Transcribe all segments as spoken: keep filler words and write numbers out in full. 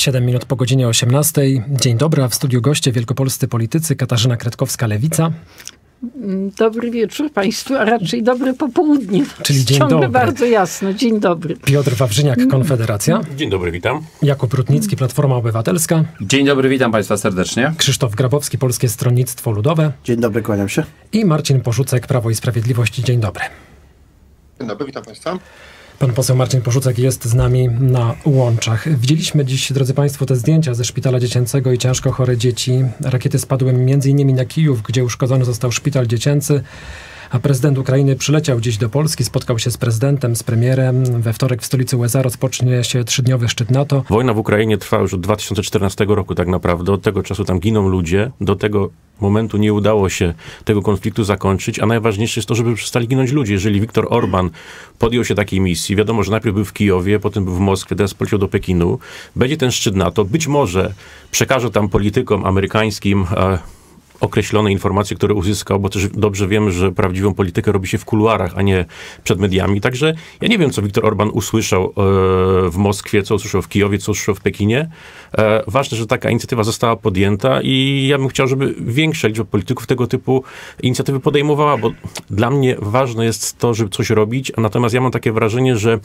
siedem minut po godzinie osiemnastej. Dzień dobry, a w studiu goście wielkopolscy politycy Katarzyna Kretkowska-Lewica. Dobry wieczór Państwu, a raczej dobre popołudnie. Czyli dzień Ciągle dobry. bardzo jasno. Dzień dobry. Piotr Wawrzyniak, Konfederacja. Dzień dobry, witam. Jakub Rutnicki, Platforma Obywatelska. Dzień dobry, witam Państwa serdecznie. Krzysztof Grabowski, Polskie Stronnictwo Ludowe. Dzień dobry, kłaniam się. I Marcin Porzucek, Prawo i Sprawiedliwość. Dzień dobry. Dzień dobry, witam Państwa. Pan poseł Marcin Porzucek jest z nami na łączach. Widzieliśmy dziś, drodzy Państwo, te zdjęcia ze szpitala dziecięcego i ciężko chore dzieci. Rakiety spadły między innymi na Kijów, gdzie uszkodzony został szpital dziecięcy. A prezydent Ukrainy przyleciał dziś do Polski, spotkał się z prezydentem, z premierem. We wtorek w stolicy U S A rozpocznie się trzydniowy szczyt NATO. Wojna w Ukrainie trwa już od dwa tysiące czternastego roku tak naprawdę. Od tego czasu tam giną ludzie. Do tego momentu nie udało się tego konfliktu zakończyć, a najważniejsze jest to, żeby przestali ginąć ludzie. Jeżeli Viktor Orban podjął się takiej misji, wiadomo, że najpierw był w Kijowie, potem był w Moskwie, teraz poleciał do Pekinu. Będzie ten szczyt NATO. Być może przekaże tam politykom amerykańskim e, określone informacje, które uzyskał, bo też dobrze wiemy, że prawdziwą politykę robi się w kuluarach, a nie przed mediami. Także ja nie wiem, co Viktor Orban usłyszał e, w Moskwie, co usłyszał w Kijowie, co usłyszał w Pekinie. E, ważne, że taka inicjatywa została podjęta i ja bym chciał, żeby większa liczba polityków tego typu inicjatywy podejmowała, bo dla mnie ważne jest to, żeby coś robić, natomiast ja mam takie wrażenie, że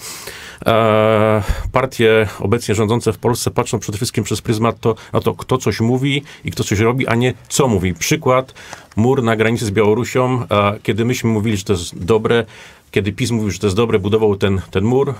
e, partie obecnie rządzące w Polsce patrzą przede wszystkim przez pryzmat to, na to, kto coś mówi i kto coś robi, a nie co mówi. Przykład, mur na granicy z Białorusią, a kiedy myśmy mówili, że to jest dobre, kiedy PiS mówił, że to jest dobre, budował ten, ten mur,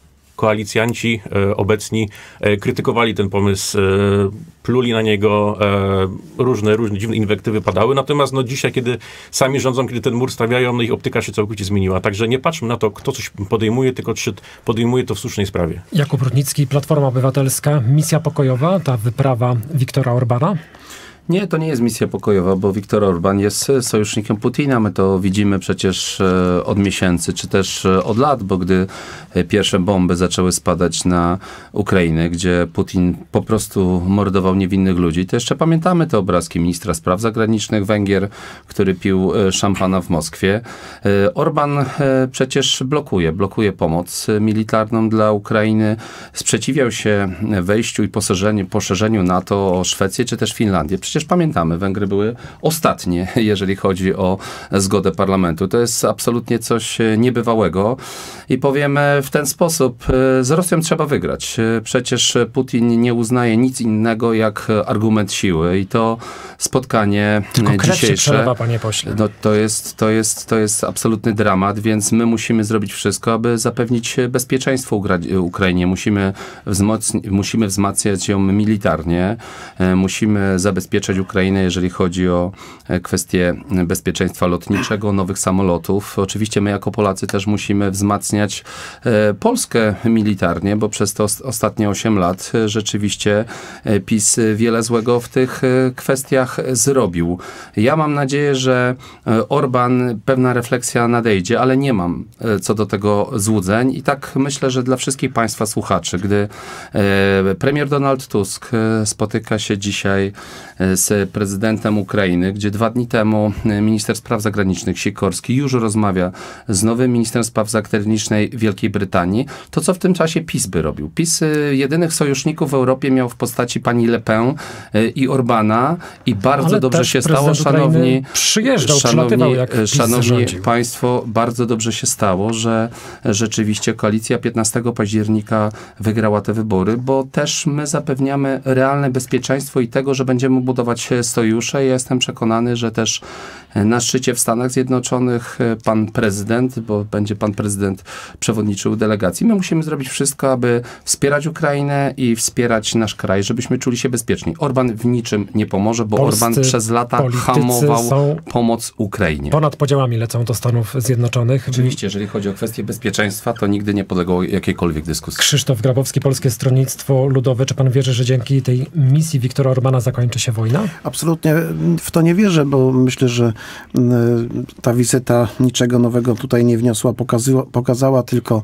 koalicjanci e, obecni e, krytykowali ten pomysł, e, pluli na niego, e, różne, różne dziwne inwektywy padały, natomiast no, dzisiaj, kiedy sami rządzą, kiedy ten mur stawiają, no ich optyka się całkowicie zmieniła. Także nie patrzmy na to, kto coś podejmuje, tylko czy podejmuje to w słusznej sprawie. Jakub Rutnicki, Platforma Obywatelska. Misja pokojowa, ta wyprawa Viktora Orbana? Nie, to nie jest misja pokojowa, bo Viktor Orban jest sojusznikiem Putina. My to widzimy przecież od miesięcy, czy też od lat, bo gdy pierwsze bomby zaczęły spadać na Ukrainę, gdzie Putin po prostu mordował niewinnych ludzi, to jeszcze pamiętamy te obrazki ministra spraw zagranicznych Węgier, który pił szampana w Moskwie. Orban przecież blokuje, blokuje pomoc militarną dla Ukrainy, sprzeciwiał się wejściu i poszerzeniu, poszerzeniu NATO o Szwecję, czy też Finlandię. Przecież pamiętamy, Węgry były ostatnie, jeżeli chodzi o zgodę parlamentu. To jest absolutnie coś niebywałego i powiemy w ten sposób, z Rosją trzeba wygrać. Przecież Putin nie uznaje nic innego jak argument siły i to spotkanie Tylko krew dzisiejsze, się przelewa, panie pośle. No, to, jest, to, jest, to jest absolutny dramat, więc my musimy zrobić wszystko, aby zapewnić bezpieczeństwo Ukrainie. Musimy, wzmocni- musimy wzmacniać ją militarnie, musimy zabezpieczać Ukrainę, jeżeli chodzi o kwestie bezpieczeństwa lotniczego, nowych samolotów. Oczywiście my jako Polacy też musimy wzmacniać e, Polskę militarnie, bo przez to ostatnie osiem lat rzeczywiście PiS wiele złego w tych kwestiach zrobił. Ja mam nadzieję, że Orban, pewna refleksja nadejdzie, ale nie mam co do tego złudzeń i tak myślę, że dla wszystkich Państwa słuchaczy, gdy e, premier Donald Tusk spotyka się dzisiaj z prezydentem Ukrainy, gdzie dwa dni temu minister spraw zagranicznych Sikorski już rozmawia z nowym ministrem spraw zagranicznych Wielkiej Brytanii, to co w tym czasie PiS by robił? PiS jedynych sojuszników w Europie miał w postaci pani Le Pen i Orbana i bardzo Ale dobrze się stało, szanowni, przyjeżdżał, szanowni, jak PiS szanowni zarządził. Państwo, bardzo dobrze się stało, że rzeczywiście koalicja piętnastego października wygrała te wybory, bo też my zapewniamy realne bezpieczeństwo i tego, że będziemy budować sojusze. Ja jestem przekonany, że też na szczycie w Stanach Zjednoczonych pan prezydent, bo będzie pan prezydent przewodniczył delegacji. My musimy zrobić wszystko, aby wspierać Ukrainę i wspierać nasz kraj, żebyśmy czuli się bezpieczni. Orban w niczym nie pomoże, bo Polscy Orban przez lata hamował pomoc Ukrainie. Ponad podziałami lecą do Stanów Zjednoczonych. Oczywiście, jeżeli chodzi o kwestię bezpieczeństwa, to nigdy nie podległo jakiejkolwiek dyskusji. Krzysztof Grabowski, Polskie Stronnictwo Ludowe. Czy pan wierzy, że dzięki tej misji Viktora Orbana zakończy się wojna? Absolutnie w to nie wierzę, bo myślę, że ta wizyta niczego nowego tutaj nie wniosła, pokazała, pokazała tylko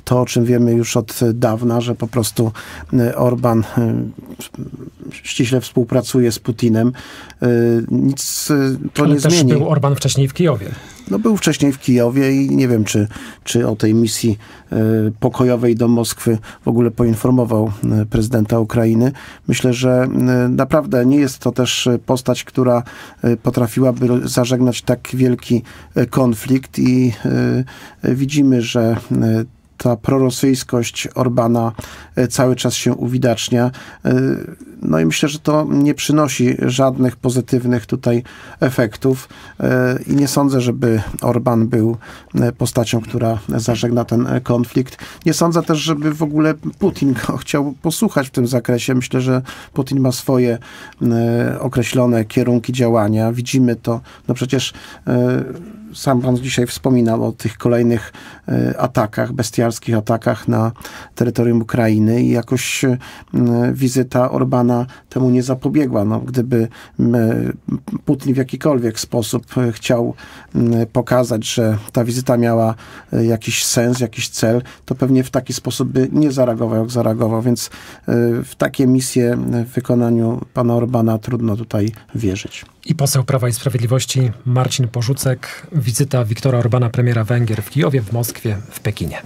to, o czym wiemy już od dawna, że po prostu Orban ściśle współpracuje z Putinem. Nic to Ale nie też zmieni. był Orban wcześniej w Kijowie. No był wcześniej w Kijowie i nie wiem, czy, czy o tej misji y, pokojowej do Moskwy w ogóle poinformował y, prezydenta Ukrainy. Myślę, że y, naprawdę nie jest to też postać, która y, potrafiłaby zażegnać tak wielki y, konflikt i y, y, widzimy, że y, ta prorosyjskość Orbana cały czas się uwidacznia. No i myślę, że to nie przynosi żadnych pozytywnych tutaj efektów i nie sądzę, żeby Orban był postacią, która zażegna ten konflikt. Nie sądzę też, żeby w ogóle Putin go chciał posłuchać w tym zakresie. Myślę, że Putin ma swoje określone kierunki działania. Widzimy to. No przecież sam pan dzisiaj wspominał o tych kolejnych atakach, bestialskich atakach na terytorium Ukrainy i jakoś wizyta Orbana temu nie zapobiegła. No, gdyby Putin w jakikolwiek sposób chciał pokazać, że ta wizyta miała jakiś sens, jakiś cel, to pewnie w taki sposób by nie zareagował, jak zareagował. Więc w takie misje w wykonaniu pana Orbana trudno tutaj wierzyć. I poseł Prawa i Sprawiedliwości Marcin Porzucek. Wizyta Viktora Orbana, premiera Węgier w Kijowie, w Moskwie, w Pekinie.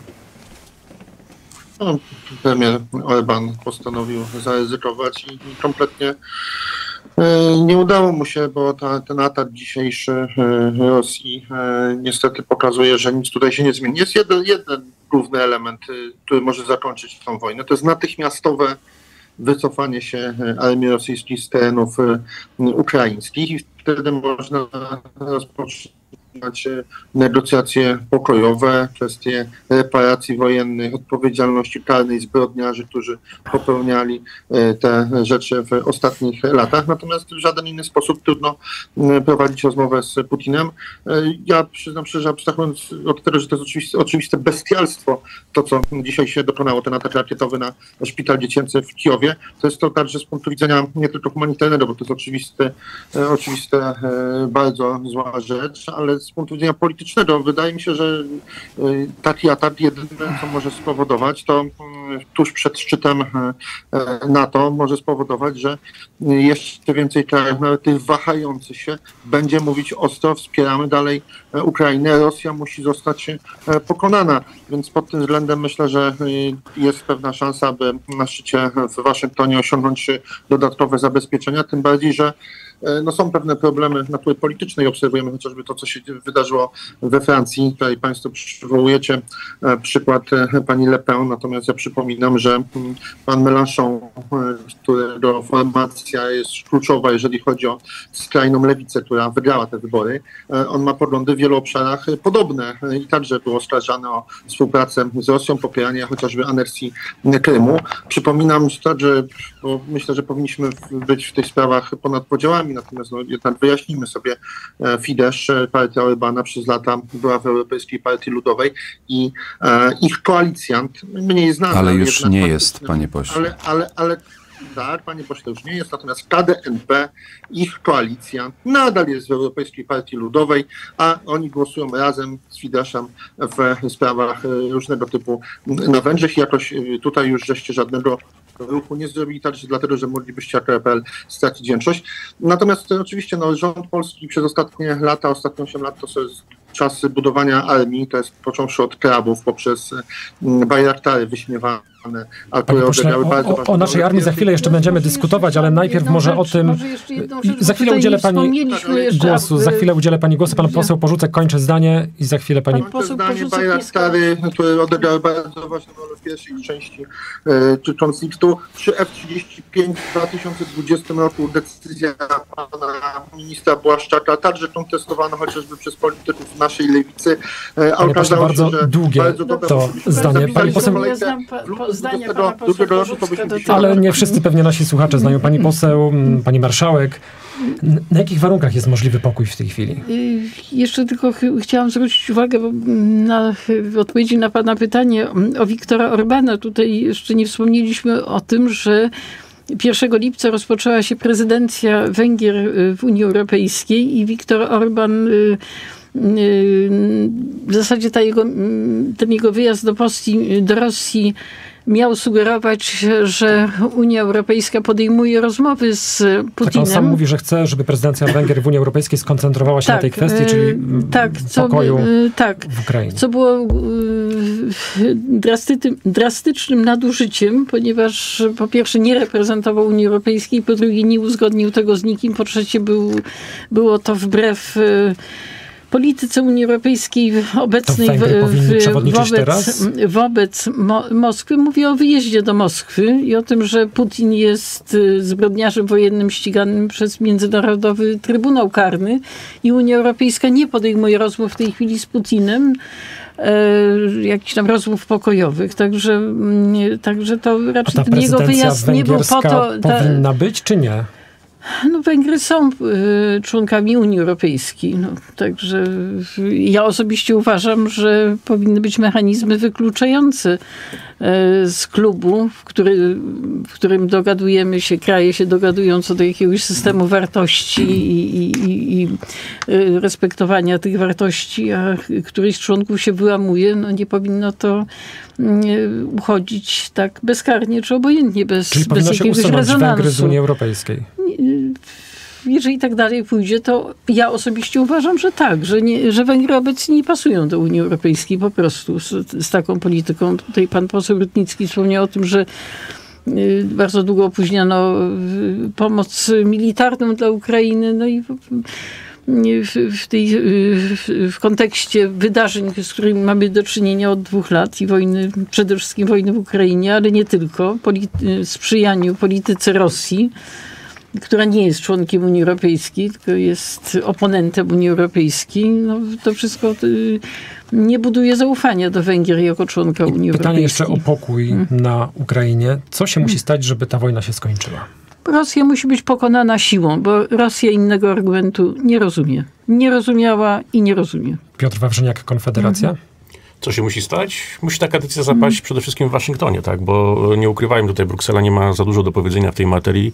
No, premier Orban postanowił zaryzykować i kompletnie e, nie udało mu się, bo ta, ten atak dzisiejszy e, Rosji e, niestety pokazuje, że nic tutaj się nie zmieni. Jest jeden, jeden główny element, e, który może zakończyć tę wojnę. To jest natychmiastowe wycofanie się armii rosyjskiej z terenów ukraińskich i wtedy można rozpocząć negocjacje pokojowe, kwestie reparacji wojennych, odpowiedzialności karnej zbrodniarzy, którzy popełniali te rzeczy w ostatnich latach. Natomiast w żaden inny sposób trudno prowadzić rozmowę z Putinem. Ja przyznam szczerze, że abstrahując od tego, że to jest oczywiste, oczywiste bestialstwo, to co dzisiaj się dokonało, ten atak rakietowy na szpital dziecięcy w Kijowie, to jest to także z punktu widzenia nie tylko humanitarnego, bo to jest oczywiste, oczywiste bardzo zła rzecz, ale z punktu widzenia politycznego wydaje mi się, że taki atak jedyne, co może spowodować, to tuż przed szczytem NATO może spowodować, że jeszcze więcej krajów, nawet tych wahających się, będzie mówić ostro, wspieramy dalej Ukrainę, Rosja musi zostać pokonana. Więc pod tym względem myślę, że jest pewna szansa, aby na szczycie w Waszyngtonie osiągnąć dodatkowe zabezpieczenia, tym bardziej, że no są pewne problemy natury politycznej. Obserwujemy chociażby to, co się wydarzyło we Francji. Tutaj Państwo przywołujecie przykład pani Le Pen, natomiast ja przypominam, że pan Mélenchon, którego formacja jest kluczowa, jeżeli chodzi o skrajną lewicę, która wygrała te wybory, on ma poglądy w wielu obszarach podobne i także był oskarżany o współpracę z Rosją, popieranie chociażby aneksji Krymu. Przypominam także, bo myślę, że powinniśmy być w tych sprawach ponad podziałami, natomiast no, jednak wyjaśnijmy sobie, Fidesz, partia Orbana przez lata była w Europejskiej Partii Ludowej i e, ich koalicjant, mniej znany. Ale już nie partii, jest, panie pośle. Ale, ale, ale tak, panie pośle, już nie jest, natomiast K D N P, ich koalicja nadal jest w Europejskiej Partii Ludowej, a oni głosują razem z Fideszem w sprawach różnego typu na Węgrzech i jakoś tutaj już żeście żadnego ruchu nie zrobili, także dlatego, że moglibyście jako R P L stracić większość. Natomiast oczywiście no, rząd polski przez ostatnie lata, ostatnie osiem lat to jest czas budowania armii, to jest począwszy od krabów poprzez bajraktary wyśmiewane, a które odegrały bardzo ważne. O, o naszej armii za chwilę jeszcze będziemy dyskutować, ale najpierw może o tym... Za chwilę udzielę pani głosu, za chwilę udzielę pani głosu. Pan poseł Porzucek kończy zdanie i za chwilę pani... Kończę zdanie, bajraktary, które odegrały bardzo ważną rolę w pierwszej części e, konfliktu. Przy F trzydzieści pięć w dwa tysiące dwudziestym roku decyzja pana ministra Błaszczaka, także kontestowana chociażby przez polityków naszej lewicy. E, a okazało bardzo się, że długie bardzo to zdanie. Pani poseł... Zdania pana Porzucka, ale nie wszyscy pewnie nasi słuchacze znają. Pani poseł, pani marszałek. Na jakich warunkach jest możliwy pokój w tej chwili? Jeszcze tylko ch chciałam zwrócić uwagę bo na w odpowiedzi na pana pytanie o Viktora Orbana. Tutaj jeszcze nie wspomnieliśmy o tym, że pierwszego lipca rozpoczęła się prezydencja Węgier w Unii Europejskiej i Viktor Orban w zasadzie ta jego, ten jego wyjazd do Rosji, do Rosji miał sugerować, że Unia Europejska podejmuje rozmowy z Putinem. Tak, on sam mówi, że chce, żeby prezydencja Węgier w Unii Europejskiej skoncentrowała się tak, na tej kwestii, czyli tak, pokoju by, tak, w Ukrainie. Co było drastycznym nadużyciem, ponieważ po pierwsze nie reprezentował Unii Europejskiej, po drugie nie uzgodnił tego z nikim, po trzecie był, było to wbrew polityce Unii Europejskiej obecnej w, w, wobec, wobec Mo Moskwy. Mówię o wyjeździe do Moskwy i o tym, że Putin jest zbrodniarzem wojennym ściganym przez Międzynarodowy Trybunał Karny i Unia Europejska nie podejmuje rozmów w tej chwili z Putinem, e, jakichś tam rozmów pokojowych. Także, także to raczej ten jego wyjazd nie był po to... Ta, powinna być, czy nie? No, Węgry są y, członkami Unii Europejskiej. No, także ja osobiście uważam, że powinny być mechanizmy wykluczające y, z klubu, w, który, w którym dogadujemy się, kraje się dogadują co do jakiegoś systemu wartości i, i, i, i y, respektowania tych wartości, a któryś z członków się wyłamuje. No, nie powinno to y, uchodzić tak bezkarnie czy obojętnie, bez, Czyli bez jakiegoś się usunąć rezonansu. Węgry z Unii Europejskiej? Jeżeli tak dalej pójdzie, to ja osobiście uważam, że tak, że, nie, że Węgry obecnie nie pasują do Unii Europejskiej po prostu z, z taką polityką. Tutaj pan poseł Rutnicki wspomniał o tym, że y, bardzo długo opóźniano y, pomoc militarną dla Ukrainy. No i w, w, tej, w, w kontekście wydarzeń, z którymi mamy do czynienia od dwóch lat i wojny, przede wszystkim wojny w Ukrainie, ale nie tylko, polity, sprzyjaniu polityce Rosji, która nie jest członkiem Unii Europejskiej, tylko jest oponentem Unii Europejskiej, no, to wszystko y, nie buduje zaufania do Węgier jako członka Unii Pytanie Europejskiej. jeszcze o pokój hmm. na Ukrainie. Co się musi stać, żeby ta wojna się skończyła? Rosja musi być pokonana siłą, bo Rosja innego argumentu nie rozumie. Nie rozumiała i nie rozumie. Piotr Wawrzyniak, Konfederacja. Hmm. Co się musi stać? Musi taka decyzja zapaść hmm. przede wszystkim w Waszyngtonie, tak? Bo nie ukrywajmy, tutaj Bruksela nie ma za dużo do powiedzenia w tej materii.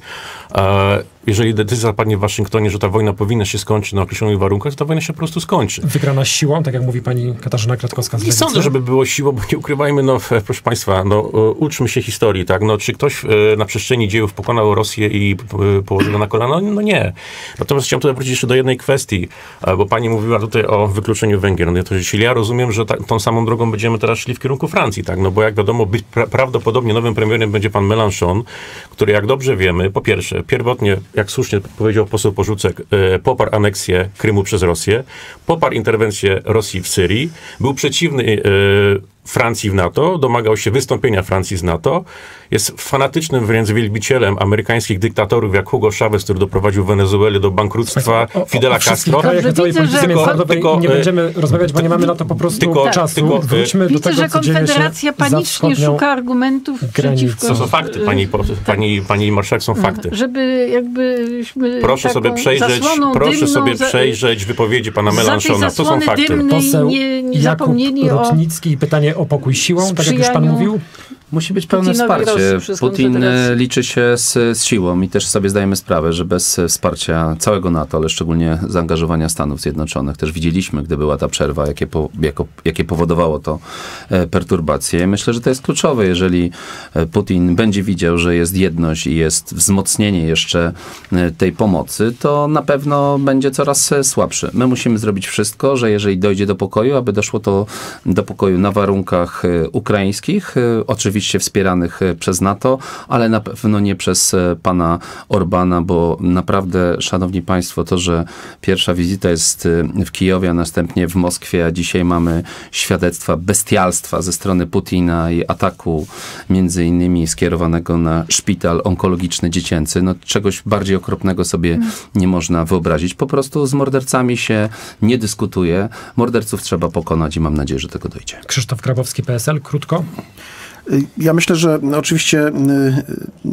Jeżeli decyzja zapadnie w Waszyngtonie, że ta wojna powinna się skończyć na określonych warunkach, to ta wojna się po prostu skończy. Wygrana siłą, tak jak mówi pani Katarzyna Kratkowska z Nie Lewicy. sądzę, żeby było siłą, bo nie ukrywajmy, no proszę państwa, no uczmy się historii, tak? No czy ktoś na przestrzeni dziejów pokonał Rosję i położył go na kolana? No nie. Natomiast chciałem tutaj wrócić jeszcze do jednej kwestii, bo pani mówiła tutaj o wykluczeniu Węgier. No to jeśli ja rozumiem, że ta, tą samą drogą będziemy teraz szli w kierunku Francji, tak? No bo jak wiadomo, być pra prawdopodobnie nowym premierem będzie pan Mélenchon, który jak dobrze wiemy, po pierwsze, pierwotnie, jak słusznie powiedział poseł Porzucek, e, poparł aneksję Krymu przez Rosję, poparł interwencję Rosji w Syrii, był przeciwny e, Francji w NATO, domagał się wystąpienia Francji z NATO, jest fanatycznym wręcz wielbicielem amerykańskich dyktatorów jak Hugo Chavez, który doprowadził Wenezuelę do bankructwa, o, o, Fidela o Castro. Krajach całej polityce międzynarodowej nie będziemy rozmawiać, bo nie mamy na to po prostu tylko, czasu. Tylko, Wróćmy widzę, do tego, że Konfederacja panicznie szuka argumentów przeciwko... To są fakty, pani, pani, pani marszałek, są fakty. Żeby jakbyśmy Proszę sobie przejrzeć, proszę sobie za, przejrzeć wypowiedzi pana Mélenchona. To są fakty. Poseł nie, nie Jakub Rutnicki i pytanie o pokój siłą, tak jak już pan mówił? Musi być pełne Putinowi wsparcie. Putin liczy się z, z siłą i też sobie zdajemy sprawę, że bez wsparcia całego NATO, ale szczególnie zaangażowania Stanów Zjednoczonych, też widzieliśmy, gdy była ta przerwa, jakie, po, jako, jakie powodowało to e, perturbacje. Myślę, że to jest kluczowe, jeżeli Putin będzie widział, że jest jedność i jest wzmocnienie jeszcze e, tej pomocy, to na pewno będzie coraz słabszy. My musimy zrobić wszystko, że jeżeli dojdzie do pokoju, aby doszło to do pokoju na warunkach e, ukraińskich, e, oczywiście wspieranych przez NATO, ale na pewno nie przez pana Orbana, bo naprawdę, szanowni państwo, to, że pierwsza wizyta jest w Kijowie, a następnie w Moskwie, a dzisiaj mamy świadectwa bestialstwa ze strony Putina i ataku między innymi skierowanego na szpital onkologiczny dziecięcy, no czegoś bardziej okropnego sobie nie można wyobrazić. Po prostu z mordercami się nie dyskutuje. Morderców trzeba pokonać i mam nadzieję, że tego dojdzie. Krzysztof Grabowski, P S L, krótko. Ja myślę, że no oczywiście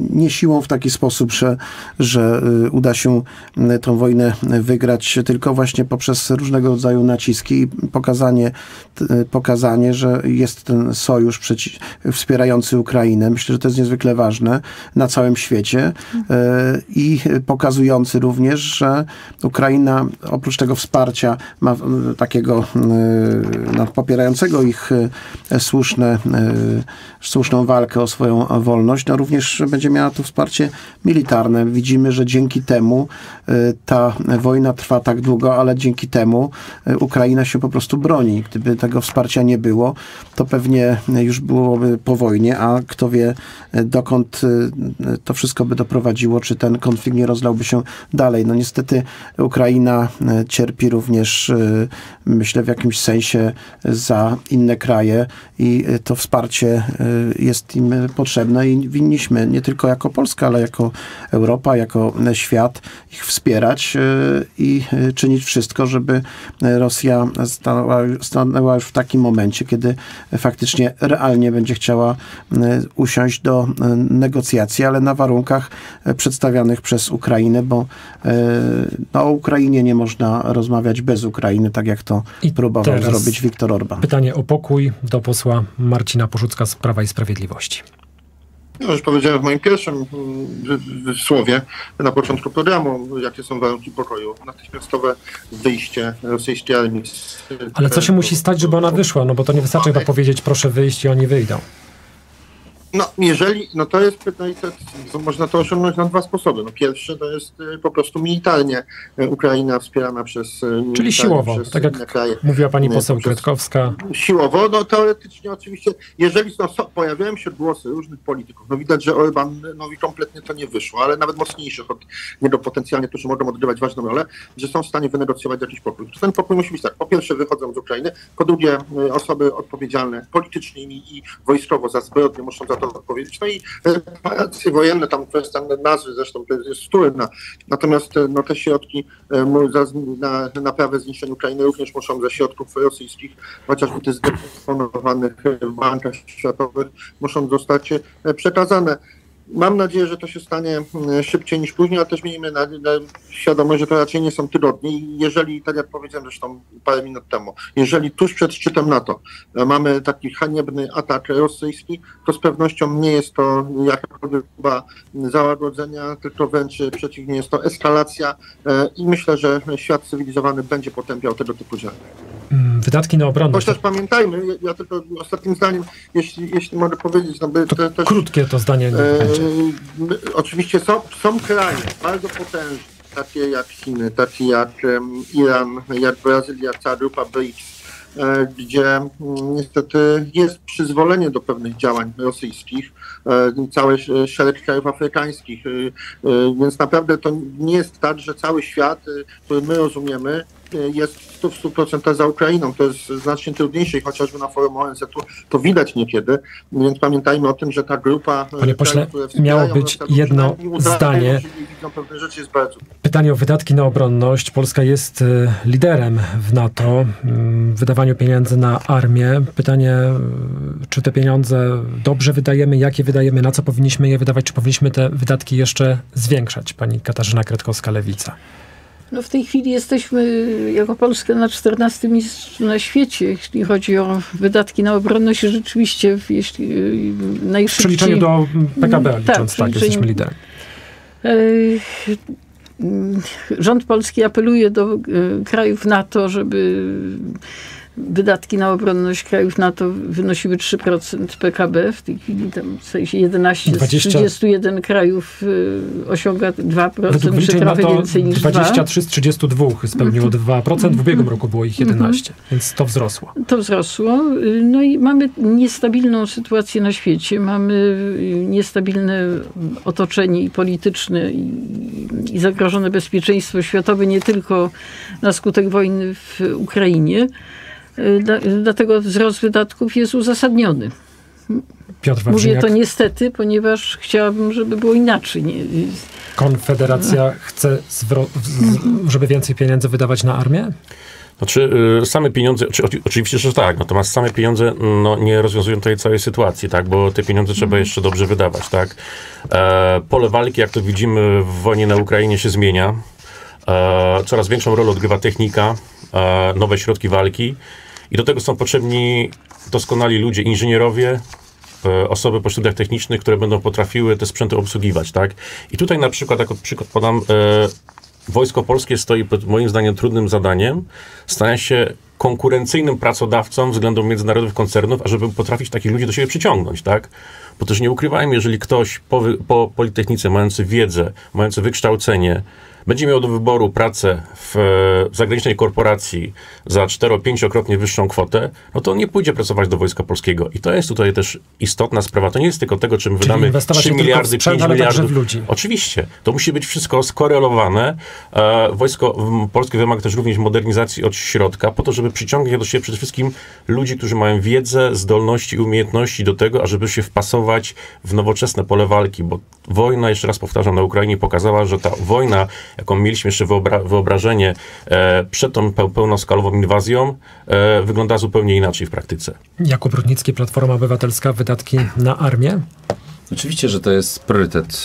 nie siłą w taki sposób, że, że uda się tą wojnę wygrać, tylko właśnie poprzez różnego rodzaju naciski i pokazanie, pokazanie, że jest ten sojusz przeci- wspierający Ukrainę. Myślę, że to jest niezwykle ważne na całym świecie i pokazujący również, że Ukraina oprócz tego wsparcia ma takiego no, popierającego ich słuszne, słuszną walkę o swoją wolność, no również będzie miała tu wsparcie militarne. Widzimy, że dzięki temu ta wojna trwa tak długo, ale dzięki temu Ukraina się po prostu broni. Gdyby tego wsparcia nie było, to pewnie już byłoby po wojnie, a kto wie, dokąd to wszystko by doprowadziło, czy ten konflikt nie rozlałby się dalej. No niestety Ukraina cierpi również, myślę, w jakimś sensie za inne kraje i to wsparcie jest im potrzebne i winniśmy nie tylko jako Polska, ale jako Europa, jako świat ich wspierać i czynić wszystko, żeby Rosja stanęła, stanęła już w takim momencie, kiedy faktycznie realnie będzie chciała usiąść do negocjacji, ale na warunkach przedstawianych przez Ukrainę, bo no, o Ukrainie nie można rozmawiać bez Ukrainy, tak jak to I próbował zrobić Viktor Orban. Pytanie o pokój do posła Marcina Porzucka z Prawa i Sprawiedliwości. No, już powiedziałem w moim pierwszym w, w słowie na początku programu, jakie są warunki pokoju. Natychmiastowe wyjście rosyjskiej armii. Ale co się musi stać, żeby ona wyszła? No bo to nie wystarczy chyba powiedzieć, proszę wyjść i oni wyjdą. No, jeżeli, no to jest pytanie, to, to można to osiągnąć na dwa sposoby. No, pierwszy to jest po prostu militarnie Ukraina wspierana przez... Czyli siłowo, przez tak jak kraje, mówiła pani poseł Kretkowska. Siłowo, no teoretycznie oczywiście, jeżeli no, so, pojawiają się głosy różnych polityków, no widać, że Orbanowi kompletnie to nie wyszło, ale nawet mocniejszych od niego potencjalnie, którzy mogą odgrywać ważną rolę, że są w stanie wynegocjować jakiś pokój. Ten pokój musi być tak, po pierwsze wychodzą z Ukrainy, po drugie osoby odpowiedzialne politycznie i wojskowo za zbrodnie muszą za to odpowiedzieć. No i reparacje wojenne, tam kwestia nazwy zresztą to jest wtórna. Natomiast no, te środki na naprawę zniszczeń Ukrainy również muszą ze środków rosyjskich, chociażby tych zdeponowanych w bankach światowych, muszą zostać przekazane. Mam nadzieję, że to się stanie szybciej niż później, ale też miejmy na, na świadomość, że to raczej nie są tygodnie i jeżeli, tak jak powiedziałem zresztą parę minut temu, jeżeli tuż przed szczytem NATO mamy taki haniebny atak rosyjski, to z pewnością nie jest to jakakolwiek próba załagodzenia, tylko wręcz przeciwnie, jest to eskalacja i myślę, że świat cywilizowany będzie potępiał tego typu działania. Wydatki na obronę. Choć też pamiętajmy, ja tylko ostatnim zdaniem, jeśli, jeśli mogę powiedzieć, no by to te, też, krótkie to zdanie. E, my, oczywiście są, są kraje bardzo potężne, takie jak Chiny, takie jak um, Iran, jak Brazylia, cała grupa B R I C S, e, gdzie m, niestety jest przyzwolenie do pewnych działań rosyjskich, e, cały szereg krajów afrykańskich, e, e, więc naprawdę to nie jest tak, że cały świat, e, który my rozumiemy, jest w stu procentach za Ukrainą. To jest znacznie trudniejsze i chociażby na forum O N Z u to widać niekiedy, więc pamiętajmy o tym, że ta grupa... Panie pośle, miało być jedno zdanie. Pytanie o wydatki na obronność. Polska jest liderem w NATO w wydawaniu pieniędzy na armię. Pytanie, czy te pieniądze dobrze wydajemy, jakie wydajemy, na co powinniśmy je wydawać, czy powinniśmy te wydatki jeszcze zwiększać? Pani Katarzyna Kretkowska, Lewica. No w tej chwili jesteśmy jako Polska na czternastym miejscu na świecie, jeśli chodzi o wydatki na obronność. Rzeczywiście, jeśli najszybciej... W przeliczeniu do P K B, licząc, tak, tak jesteśmy liderem. Rząd polski apeluje do krajów NATO, żeby wydatki na obronność krajów NATO wynosiły trzy procent P K B. W tej chwili tam w sensie jedenaście z trzydziestu jeden krajów osiąga dwa procent, czy trochę więcej niż dwadzieścia trzy z trzydziestu dwóch spełniło dwa procent, w ubiegłym roku było ich jedenaście, więc to wzrosło. To wzrosło. No i mamy niestabilną sytuację na świecie, mamy niestabilne otoczenie i polityczne i, i zagrożone bezpieczeństwo światowe, nie tylko na skutek wojny w Ukrainie. Dlatego wzrost wydatków jest uzasadniony. Piotr Wawrzyniak. Mówię to niestety, ponieważ chciałabym, żeby było inaczej. Konfederacja chce, zwro- żeby więcej pieniędzy wydawać na armię? Znaczy, y, same pieniądze, czy, oczywiście, że tak, natomiast same pieniądze no, nie rozwiązują tej całej sytuacji, tak, bo te pieniądze trzeba jeszcze dobrze wydawać, tak. E, pole walki, jak to widzimy w wojnie na Ukrainie, się zmienia. E, coraz większą rolę odgrywa technika, e, nowe środki walki i do tego są potrzebni doskonali ludzie, inżynierowie, e, osoby po studiach technicznych, które będą potrafiły te sprzęty obsługiwać, tak. I tutaj na przykład, jako przykład podam, e, Wojsko Polskie stoi pod moim zdaniem trudnym zadaniem, stania się konkurencyjnym pracodawcą względem międzynarodowych koncernów, ażeby potrafić takich ludzi do siebie przyciągnąć, tak? Bo też nie ukrywajmy, jeżeli ktoś po, po Politechnice, mający wiedzę, mający wykształcenie, będzie miał do wyboru pracę w, w zagranicznej korporacji za cztero-pięciokrotnie wyższą kwotę, no to on nie pójdzie pracować do Wojska Polskiego. I to jest tutaj też istotna sprawa. To nie jest tylko tego, czym Czyli wydamy trzy miliardy, pięć miliardów. w ludzi. Oczywiście. To musi być wszystko skorelowane. E, Wojsko Polskie wymaga też również modernizacji od środka, po to, żeby przyciągnąć do siebie przede wszystkim ludzi, którzy mają wiedzę, zdolności i umiejętności do tego, ażeby się wpasować w nowoczesne pole walki, bo wojna, jeszcze raz powtarzam, na Ukrainie pokazała, że ta wojna, jaką mieliśmy jeszcze wyobra wyobrażenie e, przed tą pełnoskalową inwazją, e, wygląda zupełnie inaczej w praktyce. Jakub Rutnicki, Platforma Obywatelska, wydatki na armię? Oczywiście, że to jest priorytet.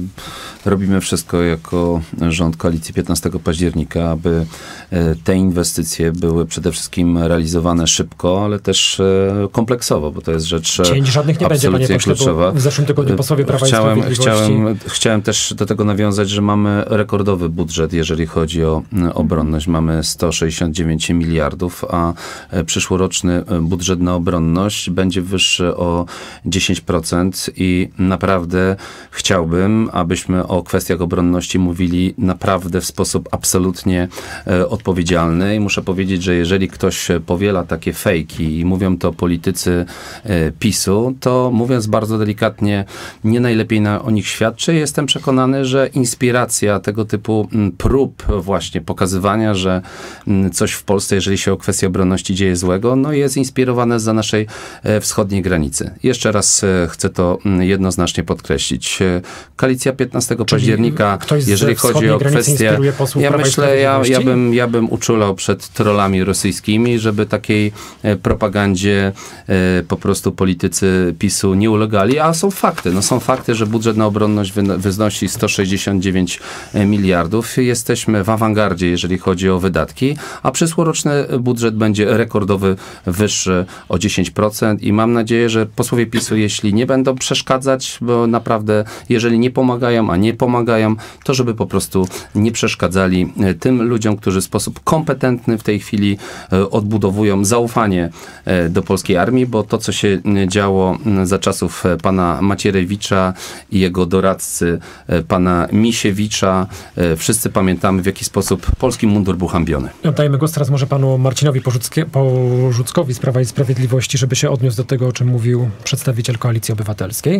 Robimy wszystko jako rząd koalicji piętnastego października, aby te inwestycje były przede wszystkim realizowane szybko, ale też kompleksowo, bo to jest rzecz Cięć żadnych nie będzie, panie pośle, kluczowa. W zeszłym tygodniu posłowie Prawa chciałem, i Sprawiedliwości... Chciałem, chciałem też do tego nawiązać, że mamy rekordowy budżet, jeżeli chodzi o obronność. Mamy sto sześćdziesiąt dziewięć miliardów, a przyszłoroczny budżet na obronność będzie wyższy o dziesięć procent i naprawdę chciałbym, abyśmy o kwestiach obronności mówili naprawdę w sposób absolutnie e, odpowiedzialny i muszę powiedzieć, że jeżeli ktoś powiela takie fejki i mówią to politycy e, PiSu, to mówiąc bardzo delikatnie, nie najlepiej na, o nich świadczy. Jestem przekonany, że inspiracja tego typu m, prób właśnie pokazywania, że m, coś w Polsce, jeżeli się o kwestię obronności dzieje złego, no jest inspirowane za naszej e, wschodniej granicy. Jeszcze raz e, chcę to m, jednoznacznie podkreślić. Koalicja piętnastego października, jeżeli chodzi o kwestię, ja myślę, ja, ja, bym, ja bym uczulał przed trollami rosyjskimi, żeby takiej e, propagandzie e, po prostu politycy PiSu nie ulegali, a są fakty. No są fakty, że budżet na obronność wy, wynosi sto sześćdziesiąt dziewięć miliardów. Jesteśmy w awangardzie, jeżeli chodzi o wydatki, a przyszłoroczny budżet będzie rekordowy, wyższy o dziesięć procent i mam nadzieję, że posłowie PiSu, jeśli nie będą przeszkadzać, bo naprawdę, jeżeli nie pomagają, a nie pomagają, to żeby po prostu nie przeszkadzali tym ludziom, którzy w sposób kompetentny w tej chwili odbudowują zaufanie do polskiej armii, bo to, co się działo za czasów pana Macierewicza i jego doradcy, pana Misiewicza, wszyscy pamiętamy, w jaki sposób polski mundur był hańbiony. Oddajmy głos teraz może panu Marcinowi Porzuckowi z Prawa i Sprawiedliwości, żeby się odniósł do tego, o czym mówił przedstawiciel Koalicji Obywatelskiej.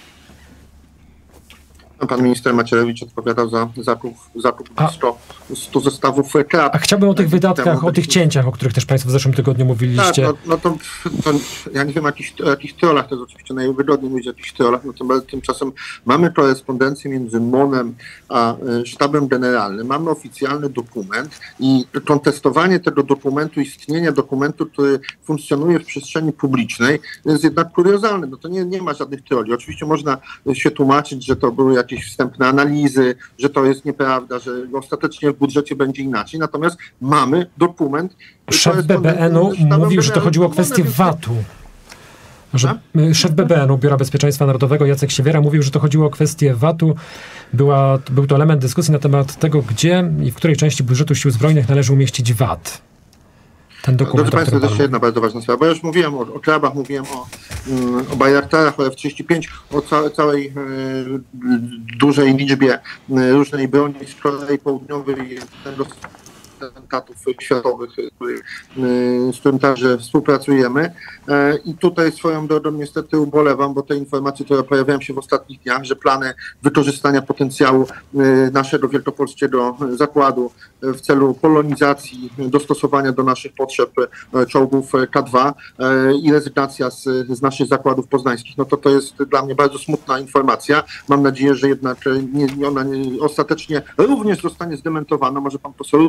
Pan minister Macierewicz odpowiadał za zakup, zakup stu zestawów krab. A chciałbym o tych wydatkach, o tych cięciach, o których też państwo w zeszłym tygodniu mówiliście. Tak, no, no to, to ja nie wiem o jakichś, o jakichś trollach, to jest oczywiście najwygodniej mówić o jakichś trollach, no tymczasem mamy korespondencję między MON-em a Sztabem Generalnym, mamy oficjalny dokument i kontestowanie tego dokumentu, istnienia dokumentu, który funkcjonuje w przestrzeni publicznej, jest jednak kuriozalne. No to nie, nie ma żadnych trolli. Oczywiście można się tłumaczyć, że to były jakieś wstępne analizy, że to jest nieprawda, że ostatecznie w budżecie będzie inaczej. Natomiast mamy dokument. Szef B B N-u mówił, że to chodziło o kwestię V A T-u. Że szef B B N-u, Biura Bezpieczeństwa Narodowego, Jacek Siewiera, mówił, że to chodziło o kwestię V A T-u. Była, był to element dyskusji na temat tego, gdzie i w której części budżetu Sił Zbrojnych należy umieścić V A T. Ten dokument. Drodzy Państwo, to jeszcze jedna bardzo ważna sprawa, bo ja już mówiłem o, o krabach, mówiłem o, um, o Bayraktarach, o F trzydzieści pięć, o ca całej e, dużej liczbie e, różnej broni z Korei Południowej, atentatów światowych, który, z którym także współpracujemy. I tutaj swoją drogą niestety ubolewam, bo te informacje, które pojawiają się w ostatnich dniach, że plany wykorzystania potencjału naszego wielkopolskiego zakładu w celu polonizacji, dostosowania do naszych potrzeb czołgów K dwa i rezygnacja z, z naszych zakładów poznańskich, no to to jest dla mnie bardzo smutna informacja. Mam nadzieję, że jednak nie, ona nie, ostatecznie również zostanie zdementowana. Może pan poseł Rutnicki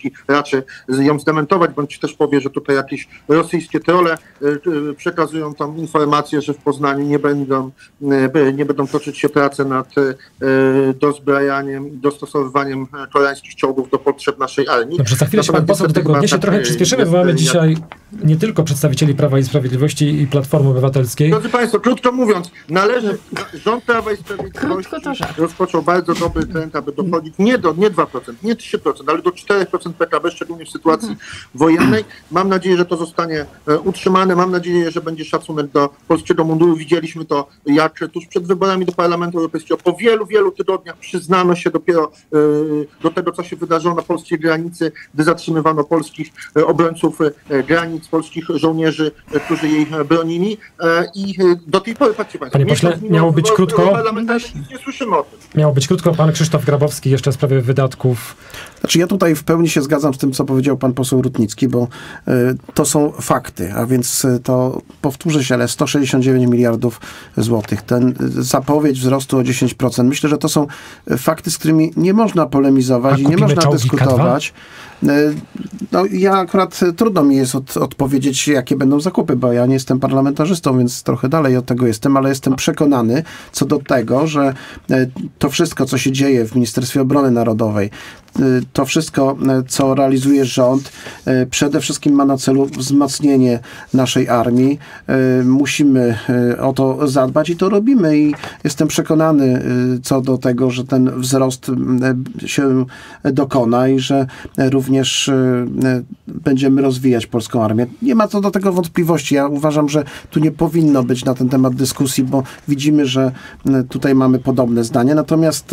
Kaczyński raczy ją zdementować, bądź też powie, że tutaj jakieś rosyjskie trolle przekazują tam informację, że w Poznaniu nie będą, nie będą toczyć się prace nad dozbrajaniem i dostosowywaniem koreańskich czołgów do potrzeb naszej armii. Dobrze, za chwilę się pan poseł do tego odniesie. Trochę przyspieszymy, bo mamy dzisiaj nie tylko przedstawicieli Prawa i Sprawiedliwości i Platformy Obywatelskiej. Drodzy Państwo, krótko mówiąc, należy, rząd Prawa i Sprawiedliwości rozpoczął bardzo dobry trend, aby dochodzić nie do nie dwa procent, nie trzy procent, ale do cztery procent P K B, szczególnie w sytuacji wojennej. Mam nadzieję, że to zostanie utrzymane. Mam nadzieję, że będzie szacunek do polskiego munduru. Widzieliśmy to, jak tuż przed wyborami do Parlamentu Europejskiego po wielu, wielu tygodniach przyznano się dopiero do tego, co się wydarzyło na polskiej granicy, gdy zatrzymywano polskich obrońców granic, polskich żołnierzy, którzy jej bronili. I do tej pory, patrzcie Państwo, Panie pośle, miało być krótko. Nie słyszymy o tym. Miało być krótko. Pan Krzysztof Grabowski jeszcze w sprawie wydatków. Znaczy ja tutaj w pełni się zgadzam z tym, co powiedział pan poseł Rutnicki, bo y, to są fakty, a więc y, to powtórzę się, ale sto sześćdziesiąt dziewięć miliardów złotych. Ten y, zapowiedź wzrostu o dziesięć procent. Myślę, że to są y, fakty, z którymi nie można polemizować a i nie można dyskutować. No, ja akurat trudno mi jest od, odpowiedzieć, jakie będą zakupy, bo ja nie jestem parlamentarzystą, więc trochę dalej od tego jestem, ale jestem przekonany co do tego, że to wszystko, co się dzieje w Ministerstwie Obrony Narodowej, to wszystko, co realizuje rząd, przede wszystkim ma na celu wzmocnienie naszej armii. Musimy o to zadbać i to robimy i jestem przekonany co do tego, że ten wzrost się dokona i że również będziemy rozwijać polską armię. Nie ma co do tego wątpliwości. Ja uważam, że tu nie powinno być na ten temat dyskusji, bo widzimy, że tutaj mamy podobne zdania. Natomiast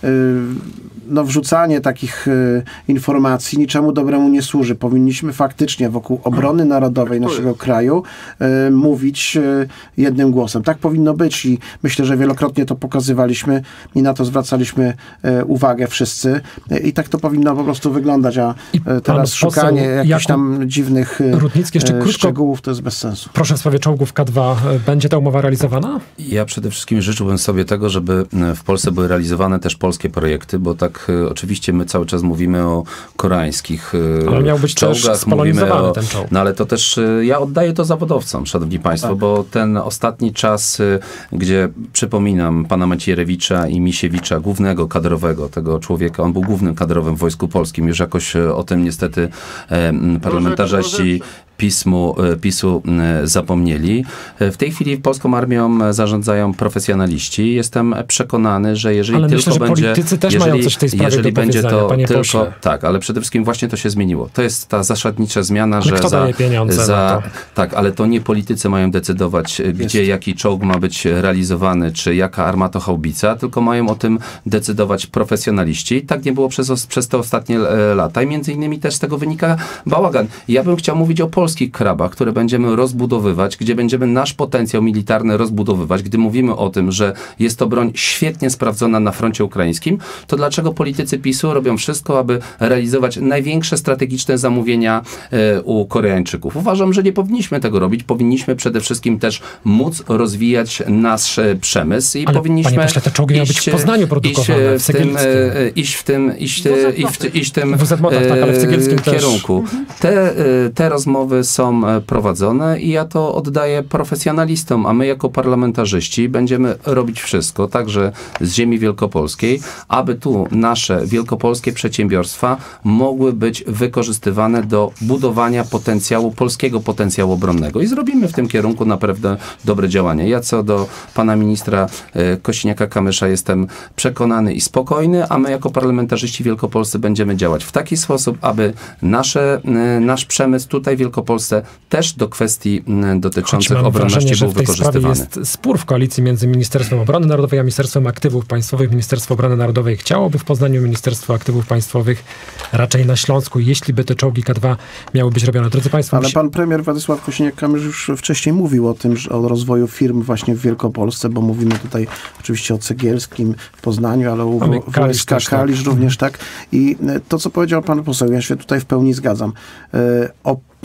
no, wrzucanie takich y, informacji niczemu dobremu nie służy. Powinniśmy faktycznie wokół obrony narodowej naszego kraju y, mówić y, jednym głosem. Tak powinno być i myślę, że wielokrotnie to pokazywaliśmy i na to zwracaliśmy y, uwagę wszyscy y, i tak to powinno po prostu wyglądać, a y, teraz szukanie jakichś tam dziwnych y, Rutnicki, jeszcze krótko, szczegółów to jest bez sensu. Proszę, w sprawie czołgów K dwa. Będzie ta umowa realizowana? Ja przede wszystkim życzyłbym sobie tego, żeby w Polsce były realizowane też polskie projekty, bo tak y, oczywiście my cały czas mówimy o koreańskich ale miał być czołgach. Też spolonizowany o, ten czołg. No ale to też ja oddaję to zawodowcom, szanowni państwo, tak. Bo ten ostatni czas, gdzie przypominam pana Macierewicza i Misiewicza, głównego kadrowego tego człowieka, on był głównym kadrowym w Wojsku Polskim, już jakoś o tym niestety e, parlamentarzyści pismu, PiSu zapomnieli. W tej chwili polską armią zarządzają profesjonaliści. Jestem przekonany, że jeżeli ale tylko myślę, że będzie... politycy też jeżeli, mają coś w tej sprawie jeżeli do będzie to panie tylko... pośle. Tak, ale przede wszystkim właśnie to się zmieniło. To jest ta zasadnicza zmiana, ale że kto za... daje pieniądze za na to? Tak, ale to nie politycy mają decydować, gdzie jest. jaki czołg ma być realizowany, czy jaka armatochaubica, tylko mają o tym decydować profesjonaliści. Tak nie było przez, przez te ostatnie lata i między innymi też z tego wynika bałagan. Ja bym chciał mówić o polskich krabach, które będziemy rozbudowywać, gdzie będziemy nasz potencjał militarny rozbudowywać. Gdy mówimy o tym, że jest to broń świetnie sprawdzona na froncie ukraińskim, to dlaczego politycy PiSu robią wszystko, aby realizować największe strategiczne zamówienia e, u Koreańczyków? Uważam, że nie powinniśmy tego robić. Powinniśmy przede wszystkim też móc rozwijać nasz e, przemysł i ale, powinniśmy panie pośle, te czołgi miały być w Poznaniu produkowane, iść w tym, e, iść w tym, iść, e, iść, w, iść w tym w Zetmotach, tak, ale w Cegielskim kierunku. Te, te rozmowy są prowadzone i ja to oddaję profesjonalistom, a my jako parlamentarzyści będziemy robić wszystko, także z ziemi wielkopolskiej, aby tu nasze wielkopolskie przedsiębiorstwa mogły być wykorzystywane do budowania potencjału, polskiego potencjału obronnego. I zrobimy w tym kierunku naprawdę dobre działania. Ja co do pana ministra Kosiniaka-Kamysza jestem przekonany i spokojny, a my jako parlamentarzyści wielkopolscy będziemy działać w taki sposób, aby nasze, nasz przemysł tutaj w Wielkopolsce też do kwestii dotyczących obronności był wykorzystywany. Jest spór w koalicji między Ministerstwem Obrony Narodowej a Ministerstwem Aktywów Państwowych. Ministerstwo Obrony Narodowej chciałoby w Poznaniu, Ministerstwo Aktywów Państwowych raczej na Śląsku, jeśli by te czołgi K dwa miały być robione. Drodzy Państwo, ale musi... pan premier Władysław Kosiniak-Kamysz już wcześniej mówił o tym, że o rozwoju firm właśnie w Wielkopolsce, bo mówimy tutaj oczywiście o Cegielskim w Poznaniu, ale o W S K Kalisz również, tak. I to, co powiedział pan poseł, ja się tutaj w pełni zgadzam. O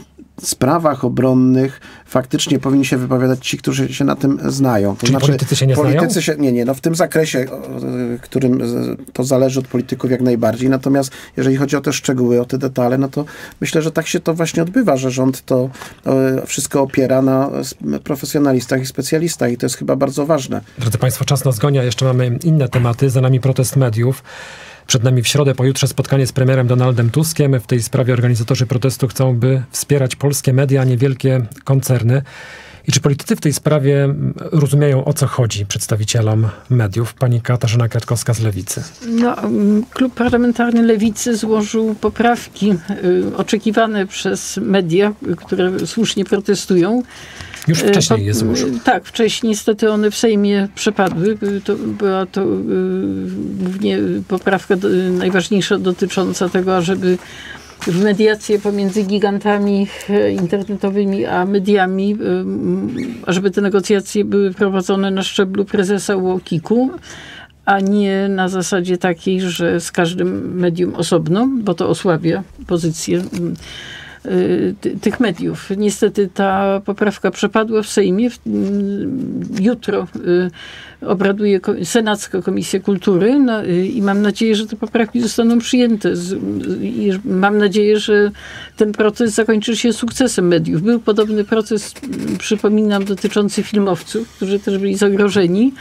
sprawach obronnych faktycznie powinni się wypowiadać ci, którzy się na tym znają. To Czyli znaczy, politycy się nie politycy znają? Się, nie, nie, no w tym zakresie, którym to zależy od polityków jak najbardziej. Natomiast jeżeli chodzi o te szczegóły, o te detale, no to myślę, że tak się to właśnie odbywa, że rząd to wszystko opiera na profesjonalistach i specjalistach i to jest chyba bardzo ważne. Drodzy Państwo, czas nas goni, a jeszcze mamy inne tematy. Za nami protest mediów. Przed nami w środę, pojutrze spotkanie z premierem Donaldem Tuskiem. W tej sprawie organizatorzy protestu chcą, by wspierać polskie media, a nie wielkie koncerny. I czy politycy w tej sprawie rozumieją, o co chodzi przedstawicielom mediów? Pani Katarzyna Kwiatkowska z Lewicy. No, klub parlamentarny Lewicy złożył poprawki y, oczekiwane przez media, które słusznie protestują. Już wcześniej je złożył. Tak, wcześniej niestety one w Sejmie przepadły. To była to y, głównie poprawka do, najważniejsza dotycząca tego, ażeby w mediację pomiędzy gigantami internetowymi a mediami, ażeby te negocjacje były prowadzone na szczeblu prezesa U O K I K-u, a nie na zasadzie takiej, że z każdym medium osobno, bo to osłabia pozycję tych mediów. Niestety ta poprawka przepadła w Sejmie. Jutro obraduje Senacka Komisja Kultury no, i mam nadzieję, że te poprawki zostaną przyjęte. I mam nadzieję, że ten proces zakończy się sukcesem mediów. Był podobny proces, przypominam, dotyczący filmowców, którzy też byli zagrożeni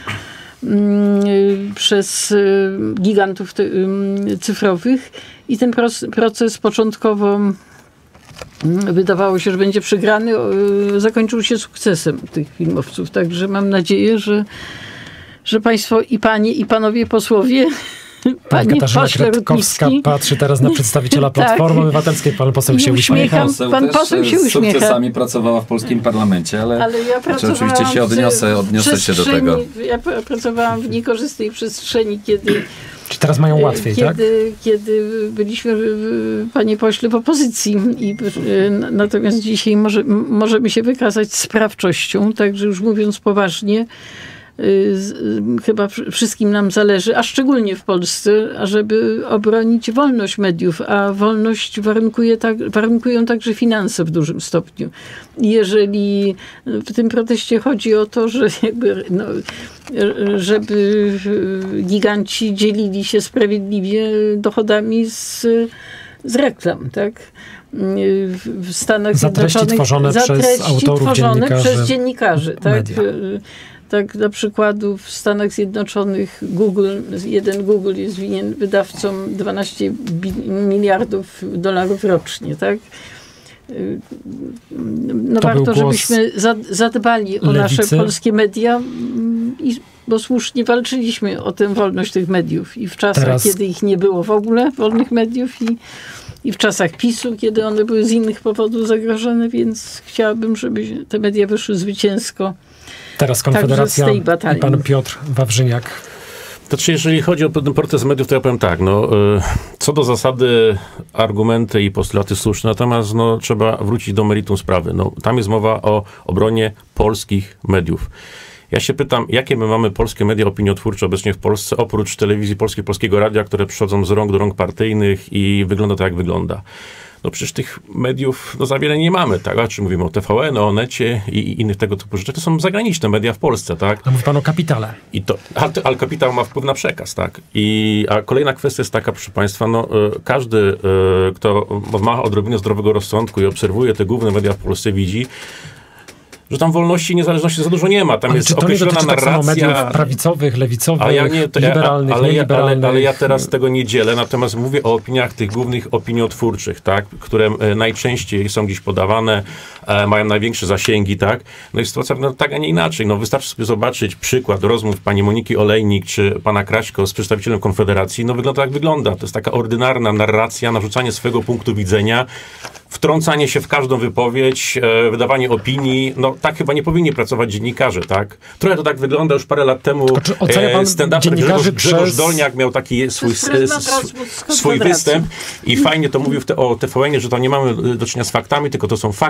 przez gigantów cyfrowych i ten proces początkowo wydawało się, że będzie przegrany, zakończył się sukcesem tych filmowców. Także mam nadzieję, że, że państwo i panie, i panowie posłowie, Pani Katarzyna Kwiatkowska patrzy teraz na przedstawiciela Platformy tak. Obywatelskiej. Pan poseł się uśmiecha. Pan poseł się uśmiecha. Z sukcesami pracowała w polskim parlamencie, ale, ale ja znaczy, oczywiście się odniosę, odniosę się do tego. Ja pracowałam w niekorzystnej przestrzeni, kiedy Czy teraz mają łatwiej, kiedy, tak? Kiedy byliśmy, panie pośle, w opozycji. I, natomiast dzisiaj może, możemy się wykazać sprawczością, także już mówiąc poważnie, chyba wszystkim nam zależy, a szczególnie w Polsce, ażeby obronić wolność mediów, a wolność warunkuje tak, warunkują także finanse w dużym stopniu. Jeżeli w tym proteście chodzi o to, że jakby, no, żeby giganci dzielili się sprawiedliwie dochodami z, z reklam, tak? W Stanach za treści Zjednoczonych tworzone za przez treści autorów, tworzone dziennikarzy, przez dziennikarzy, tak? media. Tak, dla przykładu w Stanach Zjednoczonych Google, jeden Google jest winien wydawcom dwanaście miliardów dolarów rocznie, tak? No to warto, żebyśmy zadbali o Lewicy. nasze polskie media, i, bo słusznie walczyliśmy o tę wolność tych mediów i w czasach, Teraz... kiedy ich nie było w ogóle, wolnych mediów i I w czasach PiSu, kiedy one były z innych powodów zagrożone, więc chciałabym, żeby te media wyszły zwycięsko. Teraz Konfederacja i pan Piotr Wawrzyniak. To czy jeżeli chodzi o ten protest mediów, to ja powiem tak, no, co do zasady argumenty i postulaty słuszne, natomiast no, trzeba wrócić do meritum sprawy. No, tam jest mowa o obronie polskich mediów. Ja się pytam, jakie my mamy polskie media opiniotwórcze obecnie w Polsce, oprócz telewizji polskiej, Polskiego Radia, które przychodzą z rąk do rąk partyjnych i wygląda to, jak wygląda. No przecież tych mediów no, za wiele nie mamy, tak? A czy mówimy o T V N, o Onecie i innych tego typu rzeczy. To są zagraniczne media w Polsce, tak? A mówi pan o kapitale. I to, ale, ale kapitał ma wpływ na przekaz, tak? I, a kolejna kwestia jest taka, proszę państwa, no każdy, kto ma odrobinę zdrowego rozsądku i obserwuje te główne media w Polsce, widzi, że tam wolności i niezależności za dużo nie ma. Tam ale jest czy to określona nie dotyczy narracja. Tak mediów prawicowych, lewicowych, a ja nie, to liberalnych, ja, ale, ja, ale, ale ja teraz nie... tego nie dzielę, natomiast mówię o opiniach tych głównych opiniotwórczych, tak, które e, najczęściej są gdzieś podawane, e, mają największe zasięgi, tak. No i sytuacja no, tak, a nie inaczej. No, wystarczy sobie zobaczyć przykład rozmów pani Moniki Olejnik czy pana Kraśko z przedstawicielem Konfederacji. No wygląda jak wygląda. To jest taka ordynarna narracja, narzucanie swojego punktu widzenia, wtrącanie się w każdą wypowiedź, e, wydawanie opinii. No tak chyba nie powinni pracować dziennikarze, tak? Trochę to tak wygląda już parę lat temu. E, stand-up Grzegorz, Grzegorz przez... Dolniak miał taki swój, swój występ i fajnie to mówił w te, o T V N-ie, że tam nie mamy do czynienia z faktami, tylko to są fakty o faktach.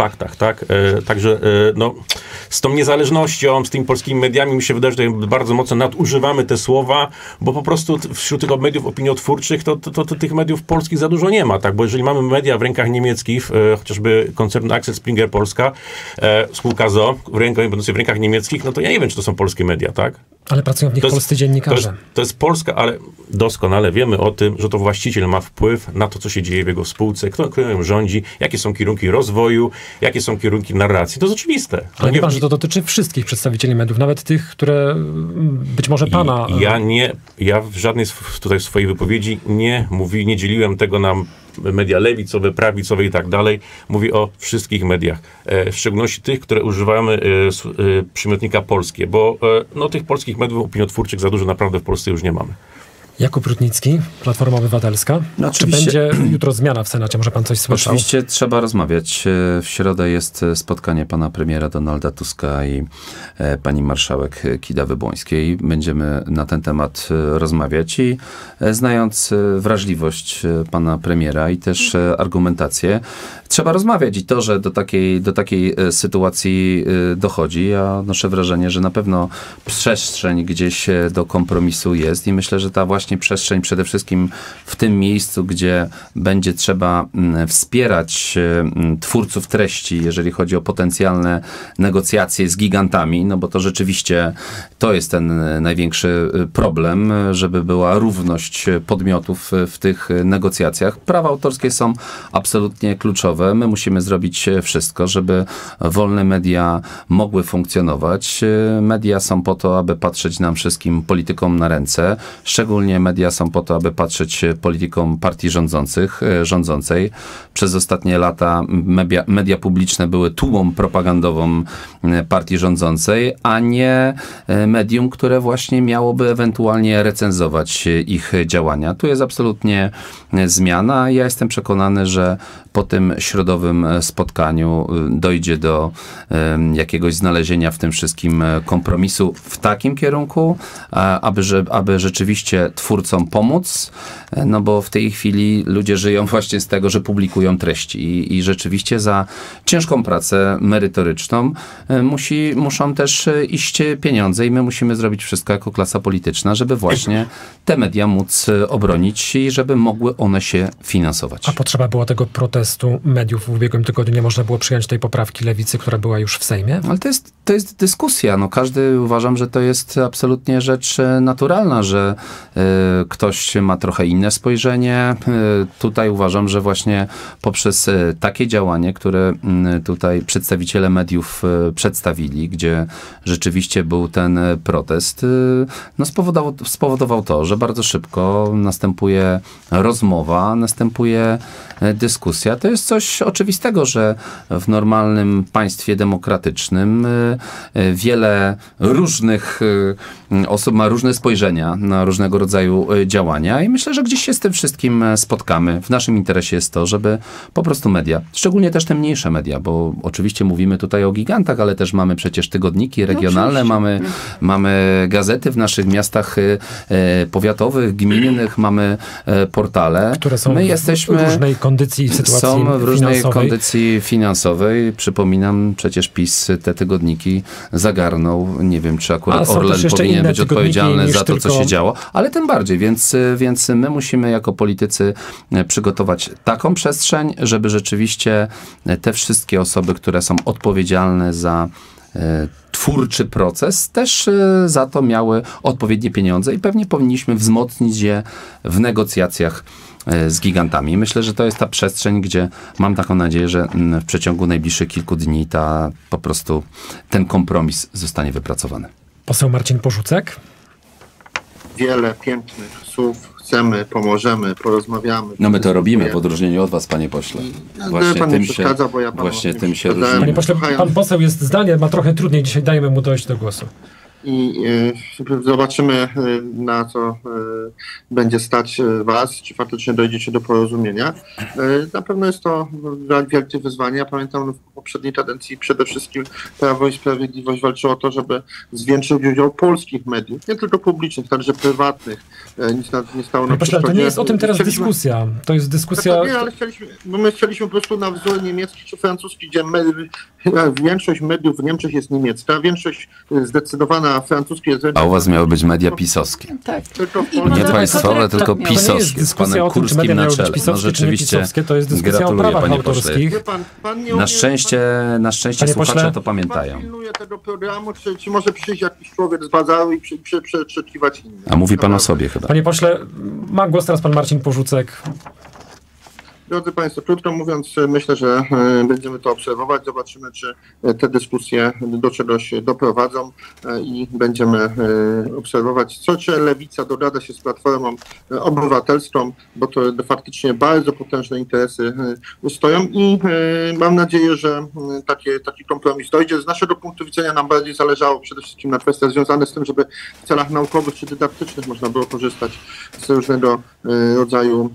faktach, tak? E, także e, no, z tą niezależnością, z tymi polskimi mediami mi się wydaje, że bardzo mocno nadużywamy te słowa, bo po prostu wśród tych mediów opiniotwórczych to, to, to, to tych mediów polskich za dużo nie ma, tak? Bo jeżeli mamy media w rękach niemieckich, e, chociażby koncern Axel Springer Polska, e, spółka Z O, w rękach, będącej w rękach niemieckich, no to ja nie wiem, czy to są polskie media, tak? Ale pracują w nich to jest, polscy dziennikarze. To jest, to jest Polska, ale doskonale wiemy o tym, że to właściciel ma wpływ na to, co się dzieje w jego spółce, kto, kto ją rządzi, jakie są kierunki rozwoju, jakie są kierunki narracji. To jest oczywiste. Ale wie pan, że to dotyczy wszystkich przedstawicieli mediów, nawet tych, które być może pana... I ja nie, ja w żadnej tutaj swojej wypowiedzi nie mówi, nie dzieliłem tego na media lewicowe, prawicowe i tak dalej. Mówię o wszystkich mediach. E, w szczególności tych, które używamy e, e, przymiotnika polskie, bo e, no, tych polskich mediów opiniotwórczych za dużo naprawdę w Polsce już nie mamy. Jakub Rutnicki, Platforma Obywatelska. No, Czy będzie jutro zmiana w Senacie? Może pan coś słyszał? Oczywiście trzeba rozmawiać. W środę jest spotkanie pana premiera Donalda Tuska i pani marszałek Kidawy-Błońskiej. Będziemy na ten temat rozmawiać i znając wrażliwość pana premiera i też argumentację, trzeba rozmawiać i to, że do takiej, do takiej sytuacji dochodzi, ja odnoszę wrażenie, że na pewno przestrzeń gdzieś do kompromisu jest i myślę, że ta właśnie przestrzeń przede wszystkim w tym miejscu, gdzie będzie trzeba wspierać twórców treści, jeżeli chodzi o potencjalne negocjacje z gigantami, no bo to rzeczywiście to jest ten największy problem, żeby była równość podmiotów w tych negocjacjach. Prawa autorskie są absolutnie kluczowe. My musimy zrobić wszystko, żeby wolne media mogły funkcjonować. Media są po to, aby patrzeć nam wszystkim politykom na ręce. Szczególnie media są po to, aby patrzeć politykom partii rządzących, rządzącej. Przez ostatnie lata media, media publiczne były tubą propagandową partii rządzącej, a nie medium, które właśnie miałoby ewentualnie recenzować ich działania. Tu jest absolutnie zmiana. Ja jestem przekonany, że po tym środowym spotkaniu dojdzie do jakiegoś znalezienia w tym wszystkim kompromisu w takim kierunku, aby, aby rzeczywiście twórcom pomóc, no bo w tej chwili ludzie żyją właśnie z tego, że publikują treści i, i rzeczywiście za ciężką pracę merytoryczną musi, muszą też iść pieniądze i my musimy zrobić wszystko jako klasa polityczna, żeby właśnie te media móc obronić i żeby mogły one się finansować. A potrzeba było tego protestu mediów w ubiegłym tygodniu? Nie można było przyjąć tej poprawki Lewicy, która była już w Sejmie? Ale to jest, to jest dyskusja. No, każdy, uważam, że to jest absolutnie rzecz naturalna, że y, ktoś ma trochę inne spojrzenie. Y, tutaj uważam, że właśnie poprzez y, takie działanie, które y, tutaj przedstawiciele mediów y, przedstawili, gdzie rzeczywiście był ten protest, y, no spowodował, spowodował to, że bardzo szybko następuje rozmowa, następuje y, dyskusja. To jest coś oczywistego, że w normalnym państwie demokratycznym y, y, wiele różnych y, osób ma różne spojrzenia na różnego rodzaju y, działania i myślę, że gdzieś się z tym wszystkim spotkamy. W naszym interesie jest to, żeby po prostu media, szczególnie też te mniejsze media, bo oczywiście mówimy tutaj o gigantach, ale też mamy przecież tygodniki regionalne, no, mamy, mamy gazety w naszych miastach y, y, powiatowych, gminnych, mamy y, portale. Które są My w jesteśmy, różnej kondycji i sytuacji są w różnej finansowej. kondycji finansowej. Przypominam, przecież PiS te tygodniki zagarnął. Nie wiem, czy akurat Orlen powinien być odpowiedzialny za to, tylko... co się działo, ale tym bardziej, więc, więc my musimy jako politycy przygotować taką przestrzeń, żeby rzeczywiście te wszystkie osoby, które są odpowiedzialne za twórczy proces, też za to miały odpowiednie pieniądze i pewnie powinniśmy wzmocnić je w negocjacjach z gigantami. Myślę, że to jest ta przestrzeń, gdzie mam taką nadzieję, że w przeciągu najbliższych kilku dni ta, po prostu ten kompromis zostanie wypracowany. Poseł Marcin Porzucek. Wiele pięknych słów. Chcemy, pomożemy, porozmawiamy. No my to robimy w odróżnieniu od was, panie pośle. Właśnie pan tym się, bo ja właśnie tym się różnimy. Panie pośle, pan poseł jest zdalnie, ma trochę trudniej dzisiaj, dajmy mu dojść do głosu. I y, zobaczymy, y, na co będzie stać was, czy faktycznie dojdziecie do porozumienia. Na pewno jest to wielkie wyzwanie. Ja pamiętam w poprzedniej kadencji przede wszystkim Prawo i Sprawiedliwość walczyło o to, żeby zwiększyć udział polskich mediów, nie tylko publicznych, także prywatnych. Nic na, nie stało na przeszkodzie. To nie jest o tym teraz chcieliśmy... dyskusja. To jest dyskusja... Tak, nie, ale chcieliśmy, bo my chcieliśmy po prostu na wzór niemiecki czy francuski, gdzie my, większość mediów w Niemczech jest niemiecka, większość zdecydowana francuskie jest... A u was miały być media pisowskie. Tak. Nie państwowe, tylko to pisowskie, z panem Kurskim na czele. No rzeczywiście, to jest dyskusja o prawach autorskich. Pan, pan na szczęście, na szczęście Panie słuchacze pośle, to pamiętają. Pan pilnuje tego programu, czy, czy może przyjść jakiś człowiek z bazaru i przeczytywać inne? A mówi pan o sobie chyba. Panie pośle, ma głos teraz pan Marcin Porzucek. Drodzy Państwo, krótko mówiąc, myślę, że będziemy to obserwować. Zobaczymy, czy te dyskusje do czegoś doprowadzą i będziemy obserwować, co czy Lewica dogada się z Platformą Obywatelską, bo to faktycznie bardzo potężne interesy stoją i mam nadzieję, że takie, taki kompromis dojdzie. Z naszego punktu widzenia nam bardziej zależało przede wszystkim na kwestiach związanych z tym, żeby w celach naukowych czy dydaktycznych można było korzystać z różnego rodzaju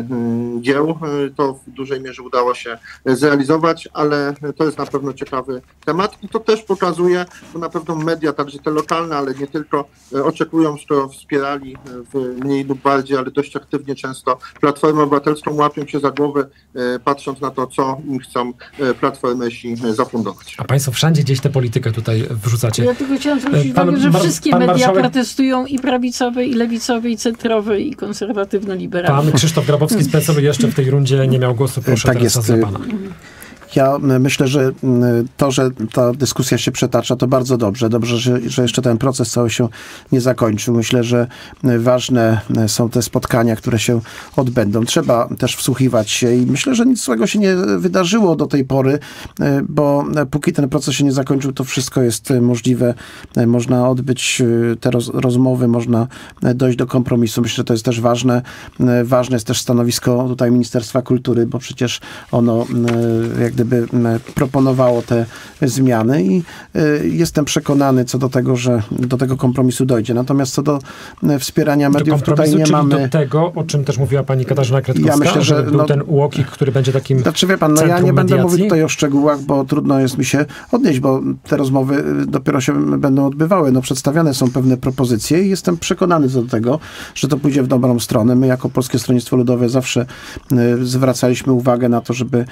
dzieł. To w dużej mierze udało się zrealizować, ale to jest na pewno ciekawy temat i to też pokazuje, bo na pewno media, także te lokalne, ale nie tylko, oczekują, że wspierali w mniej lub bardziej, ale dość aktywnie często Platformę Obywatelską, łapią się za głowę, patrząc na to, co im chcą platformesi zafundować. A państwo wszędzie gdzieś tę politykę tutaj wrzucacie. Ja tylko chciałam zwrócić pan, uwagę, że pan, wszystkie pan media marszałek... protestują, i prawicowe, i lewicowe, i centrowe, i konserwatywno-liberalne. Pan Krzysztof Grabowski z P S L jeszcze w tej rundzie nie miał głosu. Proszę, tak teraz jest. za pana. Ja myślę, że to, że ta dyskusja się przetacza, to bardzo dobrze. Dobrze, że, że jeszcze ten proces cały się nie zakończył. Myślę, że ważne są te spotkania, które się odbędą. Trzeba też wsłuchiwać się i myślę, że nic złego się nie wydarzyło do tej pory, bo póki ten proces się nie zakończył, to wszystko jest możliwe. Można odbyć te roz, rozmowy, można dojść do kompromisu. Myślę, że to jest też ważne. Ważne jest też stanowisko tutaj Ministerstwa Kultury, bo przecież ono jak gdyby proponowało te zmiany i jestem przekonany co do tego, że do tego kompromisu dojdzie. Natomiast co do wspierania mediów, tutaj nie czyli mamy... do tego, o czym też mówiła pani Katarzyna Kretkowska, ja myślę, że był no, ten U O K I, który będzie takim Znaczy wie pan, no ja nie będę mówił tutaj o szczegółach, bo trudno jest mi się odnieść, bo te rozmowy dopiero się będą odbywały. No przedstawiane są pewne propozycje i jestem przekonany co do tego, że to pójdzie w dobrą stronę. My jako Polskie Stronnictwo Ludowe zawsze zwracaliśmy uwagę na to, żeby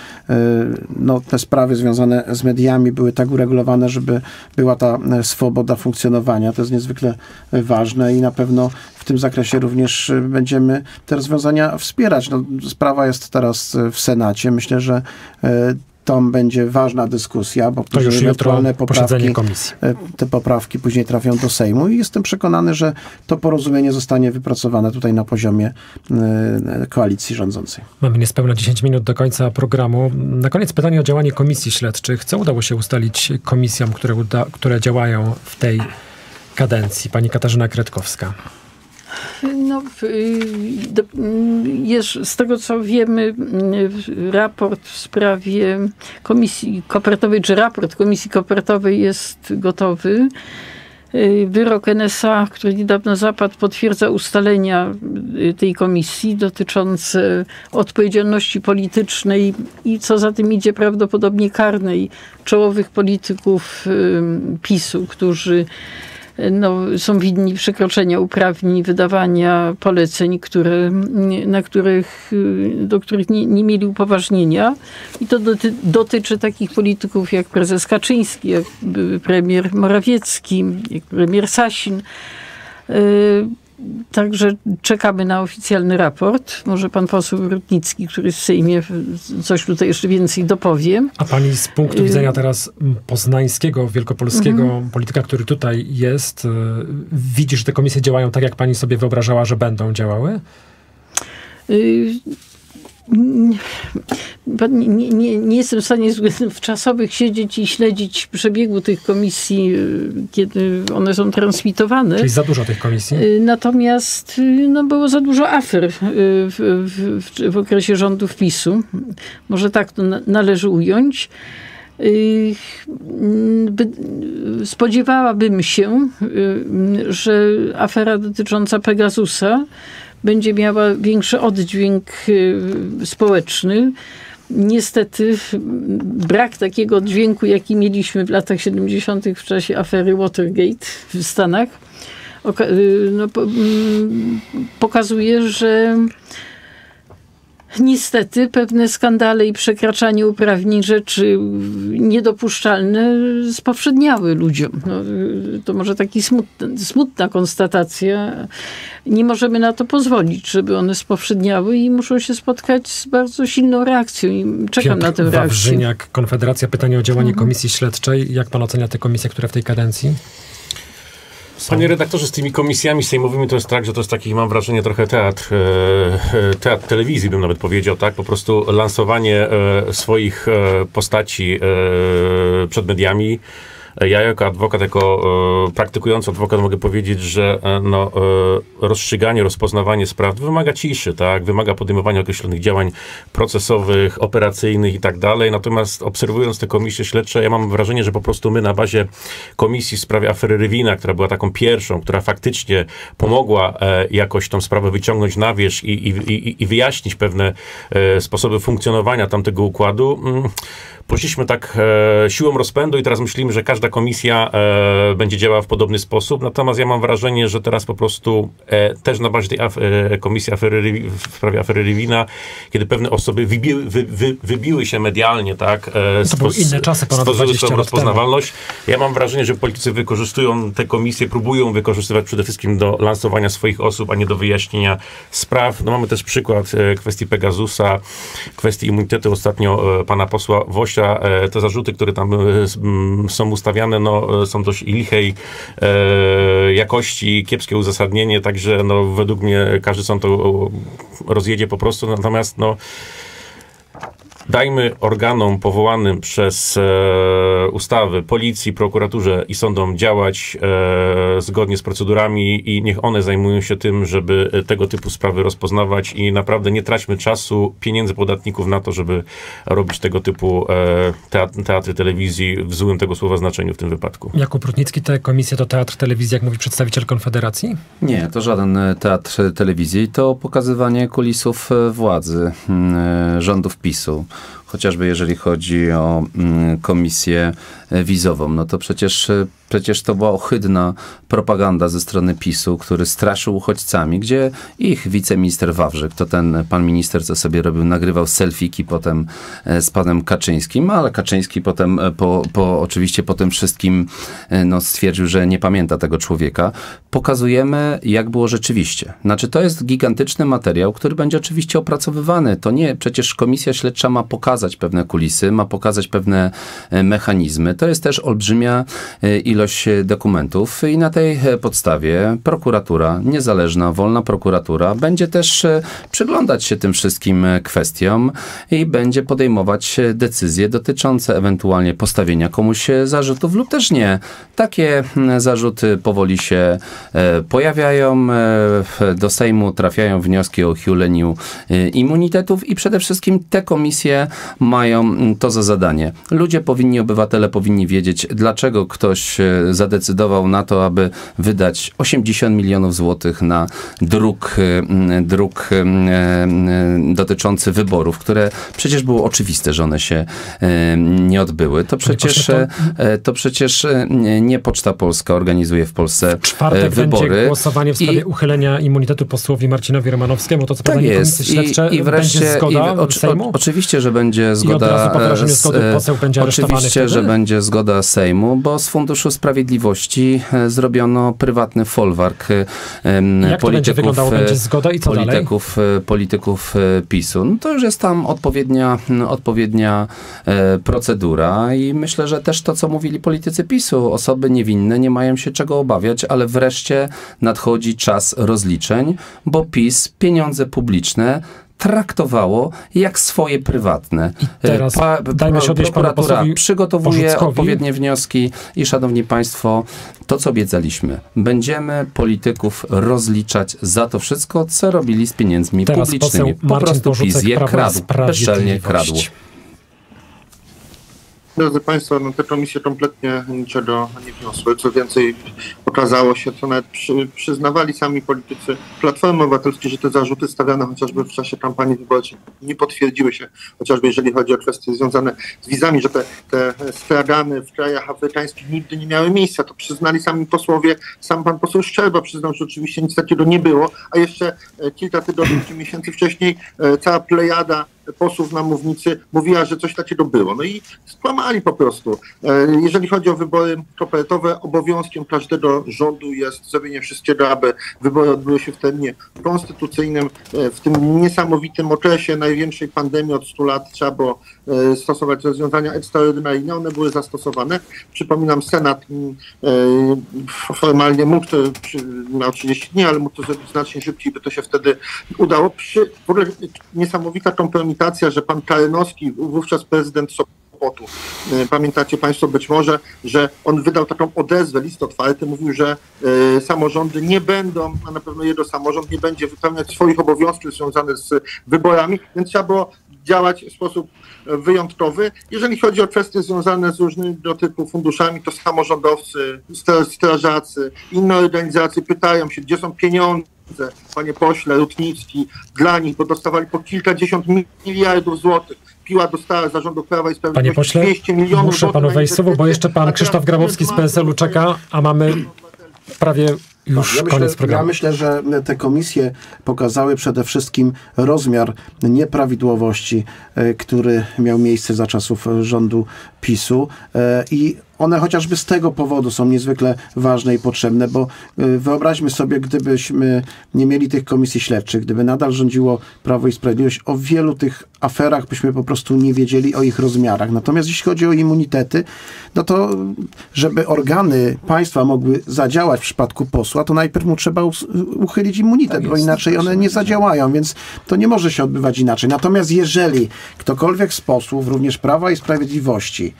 no, te sprawy związane z mediami były tak uregulowane, żeby była ta swoboda funkcjonowania. To jest niezwykle ważne i na pewno w tym zakresie również będziemy te rozwiązania wspierać. No, sprawa jest teraz w Senacie. Myślę, że tam będzie ważna dyskusja, bo to już ewentualne poprawki, komisji. te poprawki później trafią do Sejmu i jestem przekonany, że to porozumienie zostanie wypracowane tutaj na poziomie koalicji rządzącej. Mamy niespełna dziesięć minut do końca programu. Na koniec pytanie o działanie komisji śledczych. Co udało się ustalić komisjom, które, uda, które działają w tej kadencji? Pani Katarzyna Kretkowska. No, jest, z tego co wiemy, raport w sprawie komisji kopertowej, czy raport komisji kopertowej jest gotowy. Wyrok N S A, który niedawno zapadł, potwierdza ustalenia tej komisji dotyczące odpowiedzialności politycznej i co za tym idzie prawdopodobnie karnej czołowych polityków PiSu, którzy no, są winni przekroczenia uprawnień, wydawania poleceń, które, na których, do których nie, nie mieli upoważnienia. I to doty, dotyczy takich polityków jak prezes Kaczyński, jak premier Morawiecki, jak premier Sasin. Także czekamy na oficjalny raport. Może pan poseł Rutnicki, który jest w Sejmie, coś tutaj jeszcze więcej dopowie. A pani z punktu widzenia teraz poznańskiego, wielkopolskiego Mhm. polityka, który tutaj jest, widzi, że te komisje działają tak, jak pani sobie wyobrażała, że będą działały? Y- Nie, nie, nie jestem w stanie w czasowych siedzieć i śledzić przebiegu tych komisji, kiedy one są transmitowane. Czyli za dużo tych komisji? Natomiast no, było za dużo afer w, w, w, w okresie rządów PiSu. Może tak to na, należy ująć. Spodziewałabym się, że afera dotycząca Pegasusa będzie miała większy oddźwięk społeczny. Niestety brak takiego oddźwięku, jaki mieliśmy w latach siedemdziesiątych w czasie afery Watergate w Stanach, no, pokazuje, że niestety pewne skandale i przekraczanie uprawnień, rzeczy niedopuszczalne spowszedniały ludziom. No, to może taki smutna, smutna konstatacja. Nie możemy na to pozwolić, żeby one spowszedniały i muszą się spotkać z bardzo silną reakcją. I czekam Piotr na tę reakcję. Wawrzyniak, Konfederacja. Pytanie o działanie mhm. Komisji Śledczej. Jak pan ocenia te komisje, które w tej kadencji? Panie redaktorze, z tymi komisjami sejmowymi to jest tak, że to jest taki, mam wrażenie, trochę teatr, e, teatr telewizji, bym nawet powiedział, tak? Po prostu lansowanie e, swoich e, postaci e, przed mediami. Ja jako adwokat, jako e, praktykujący adwokat mogę powiedzieć, że e, no, e, rozstrzyganie, rozpoznawanie spraw wymaga ciszy, tak? Wymaga podejmowania określonych działań procesowych, operacyjnych i tak dalej. Natomiast obserwując te komisje śledcze, ja mam wrażenie, że po prostu my na bazie komisji w sprawie afery Rywina, która była taką pierwszą, która faktycznie pomogła e, jakoś tą sprawę wyciągnąć na wierzch i, i, i, i wyjaśnić pewne e, sposoby funkcjonowania tamtego układu, mm, poszliśmy tak e, siłą rozpędu i teraz myślimy, że każda komisja e, będzie działała w podobny sposób. Natomiast ja mam wrażenie, że teraz po prostu e, też na bazie tej af e, komisji afery, w sprawie afery Rywina, kiedy pewne osoby wybiły, wy, wy, wybiły się medialnie, tak? E, to były inne czasy, ponad stworzyły swoją rozpoznawalność. Ja mam wrażenie, że politycy wykorzystują te komisje, próbują wykorzystywać przede wszystkim do lansowania swoich osób, a nie do wyjaśnienia spraw. No mamy też przykład e, kwestii Pegasusa, kwestii immunitetu ostatnio e, pana posła Wosia. Te zarzuty, które tam są ustawiane, no, są dość lichej e, jakości, kiepskie uzasadnienie, także no, według mnie każdy sąd to rozjedzie po prostu, natomiast no, dajmy organom powołanym przez e, ustawy, policji, prokuraturze i sądom działać e, zgodnie z procedurami i niech one zajmują się tym, żeby tego typu sprawy rozpoznawać i naprawdę nie traćmy czasu, pieniędzy podatników na to, żeby robić tego typu e, teatry, teatry telewizji w złym tego słowa znaczeniu w tym wypadku. Jakub Rutnicki, te komisje to teatr telewizji, jak mówi przedstawiciel Konfederacji? Nie, to żaden teatr telewizji, to pokazywanie kulisów władzy rządów PiSu. Chociażby jeżeli chodzi o mm, komisję wizową, no to przecież, przecież to była ohydna propaganda ze strony PiSu, który straszył uchodźcami, gdzie ich wiceminister Wawrzyk, to ten pan minister, co sobie robił, nagrywał selfiki potem z panem Kaczyńskim, ale Kaczyński potem, po, po, oczywiście po tym wszystkim no, stwierdził, że nie pamięta tego człowieka. Pokazujemy, jak było rzeczywiście. Znaczy, to jest gigantyczny materiał, który będzie oczywiście opracowywany. To nie, przecież komisja śledcza ma pokazać pewne kulisy, ma pokazać pewne mechanizmy. To jest też olbrzymia ilość dokumentów i na tej podstawie prokuratura, niezależna, wolna prokuratura będzie też przyglądać się tym wszystkim kwestiom i będzie podejmować decyzje dotyczące ewentualnie postawienia komuś zarzutów lub też nie. Takie zarzuty powoli się pojawiają. Do Sejmu trafiają wnioski o uchyleniu immunitetów i przede wszystkim te komisje mają to za zadanie. Ludzie powinni, obywatele powinni wiedzieć, dlaczego ktoś zadecydował na to, aby wydać osiemdziesiąt milionów złotych na druk, druk dotyczący wyborów, które przecież było oczywiste, że one się nie odbyły. To przecież, to przecież nie Poczta Polska organizuje w Polsce w czwartek wybory. Będzie głosowanie w sprawie I, uchylenia immunitetu posłowi Marcinowi Romanowskiemu. To co tak jest. Śledcze, I, i wreszcie będzie zgoda i, o, Sejmu? Oczywiście, że będzie zgoda. I od razu po wyrażeniu zgody poseł będzie aresztowany Oczywiście, wtedy? że będzie zgoda Sejmu, bo z Funduszu Sprawiedliwości zrobiono prywatny folwark Jak to będzie wyglądało? Będzie zgoda i co polityków, dalej? polityków PiSu. No to już jest tam odpowiednia, odpowiednia procedura i myślę, że też to, co mówili politycy PiSu, osoby niewinne nie mają się czego obawiać, ale wreszcie nadchodzi czas rozliczeń, bo PiS pieniądze publiczne traktowało jak swoje prywatne. I teraz pa, dajmy się odnieść panu posłowi przygotowuje Porzuckowi. odpowiednie wnioski i szanowni państwo, to co obiecaliśmy. Będziemy polityków rozliczać za to wszystko, co robili z pieniędzmi teraz publicznymi. Po Marcin prostu PiS je kradł, bezczelnie kradł. drodzy Państwo, no te komisje kompletnie niczego nie wniosły. Co więcej, okazało się, co nawet przy, przyznawali sami politycy Platformy Obywatelskiej, że te zarzuty stawiane chociażby w czasie kampanii wyborczej nie potwierdziły się, chociażby jeżeli chodzi o kwestie związane z wizami, że te, te stragany w krajach afrykańskich nigdy nie miały miejsca. To przyznali sami posłowie, sam pan poseł Szczerba przyznał, że oczywiście nic takiego nie było, a jeszcze kilka tygodni czy miesięcy wcześniej cała plejada posłów na mównicy mówiła, że coś takiego było. No i skłamali po prostu. Jeżeli chodzi o wybory kopertowe, obowiązkiem każdego rządu jest zrobienie wszystkiego, aby wybory odbyły się w terminie konstytucyjnym. W tym niesamowitym okresie największej pandemii od stu lat trzeba było stosować rozwiązania ekstraordynaryjne. One były zastosowane. Przypominam, Senat formalnie mógł to, miał trzydzieści dni, ale mógł to zrobić znacznie szybciej, by to się wtedy udało. Przy, w ogóle niesamowita kompromitacja, że pan Karenowski, wówczas prezydent Sopotu, pamiętacie Państwo być może, że on wydał taką odezwę, list otwarty, mówił, że y, samorządy nie będą, a na pewno jego samorząd nie będzie wypełniać swoich obowiązków związanych z wyborami, więc trzeba było działać w sposób wyjątkowy. Jeżeli chodzi o kwestie związane z różnego typu funduszami, to samorządowcy, strażacy, inne organizacje pytają się, gdzie są pieniądze, panie pośle Rutnicki, dla nich, bo dostawali po kilkadziesiąt miliardów złotych. Piła dostała z zarządu Prawa i Sprawiedliwości Panie pośle, dwieście milionów muszę złotych. panu wejść słowo, bo jeszcze pan Krzysztof Grabowski z P S L-u czeka, a mamy prawie już ja koniec myślę, programu. Ja myślę, że te komisje pokazały przede wszystkim rozmiar nieprawidłowości, który miał miejsce za czasów rządu PiSu i one chociażby z tego powodu są niezwykle ważne i potrzebne, bo wyobraźmy sobie, gdybyśmy nie mieli tych komisji śledczych, gdyby nadal rządziło Prawo i Sprawiedliwość, o wielu tych aferach byśmy po prostu nie wiedzieli o ich rozmiarach. Natomiast jeśli chodzi o immunitety, no to żeby organy państwa mogły zadziałać w przypadku posła, to najpierw mu trzeba uchylić immunitet, bo inaczej one nie zadziałają, więc to nie może się odbywać inaczej. Natomiast jeżeli ktokolwiek z posłów, również Prawa i Sprawiedliwości,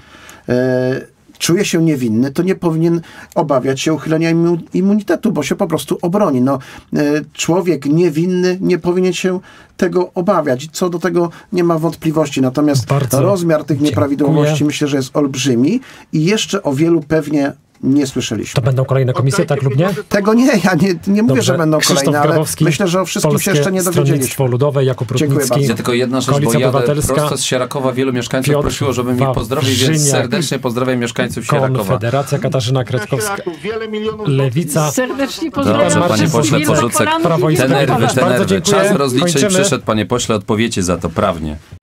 e, czuje się niewinny, to nie powinien obawiać się uchylenia immunitetu, bo się po prostu obroni. No, człowiek niewinny nie powinien się tego obawiać. Co do tego nie ma wątpliwości. Natomiast Bardzo rozmiar tych nieprawidłowości dziękuję. Myślę, że jest olbrzymi i jeszcze o wielu pewnie nie słyszeliśmy. To będą kolejne komisje, tak lub nie? Tego nie, ja nie, nie mówię, Dobrze. że będą Krzysztof kolejne, ale Grabowski, myślę, że o wszystkim się jeszcze nie dowiedzieliśmy. Stronnictwo Ludowe, Jakub Rutnicki. Ja tylko jedna rzecz, bo jadę prosto z Sierakowa. Wielu mieszkańców Piotr prosiło, żebym mi pozdrowił, więc serdecznie pozdrawiam mieszkańców Sierakowa. Konfederacja, Katarzyna Kretkowska, Lewica. Serdecznie pozdrawiam. Dobrze, panie pośle, porzucę Prawo i te nerwy, te nerwy. Czas rozliczeń Kończymy. przyszedł, panie pośle, odpowiecie za to prawnie.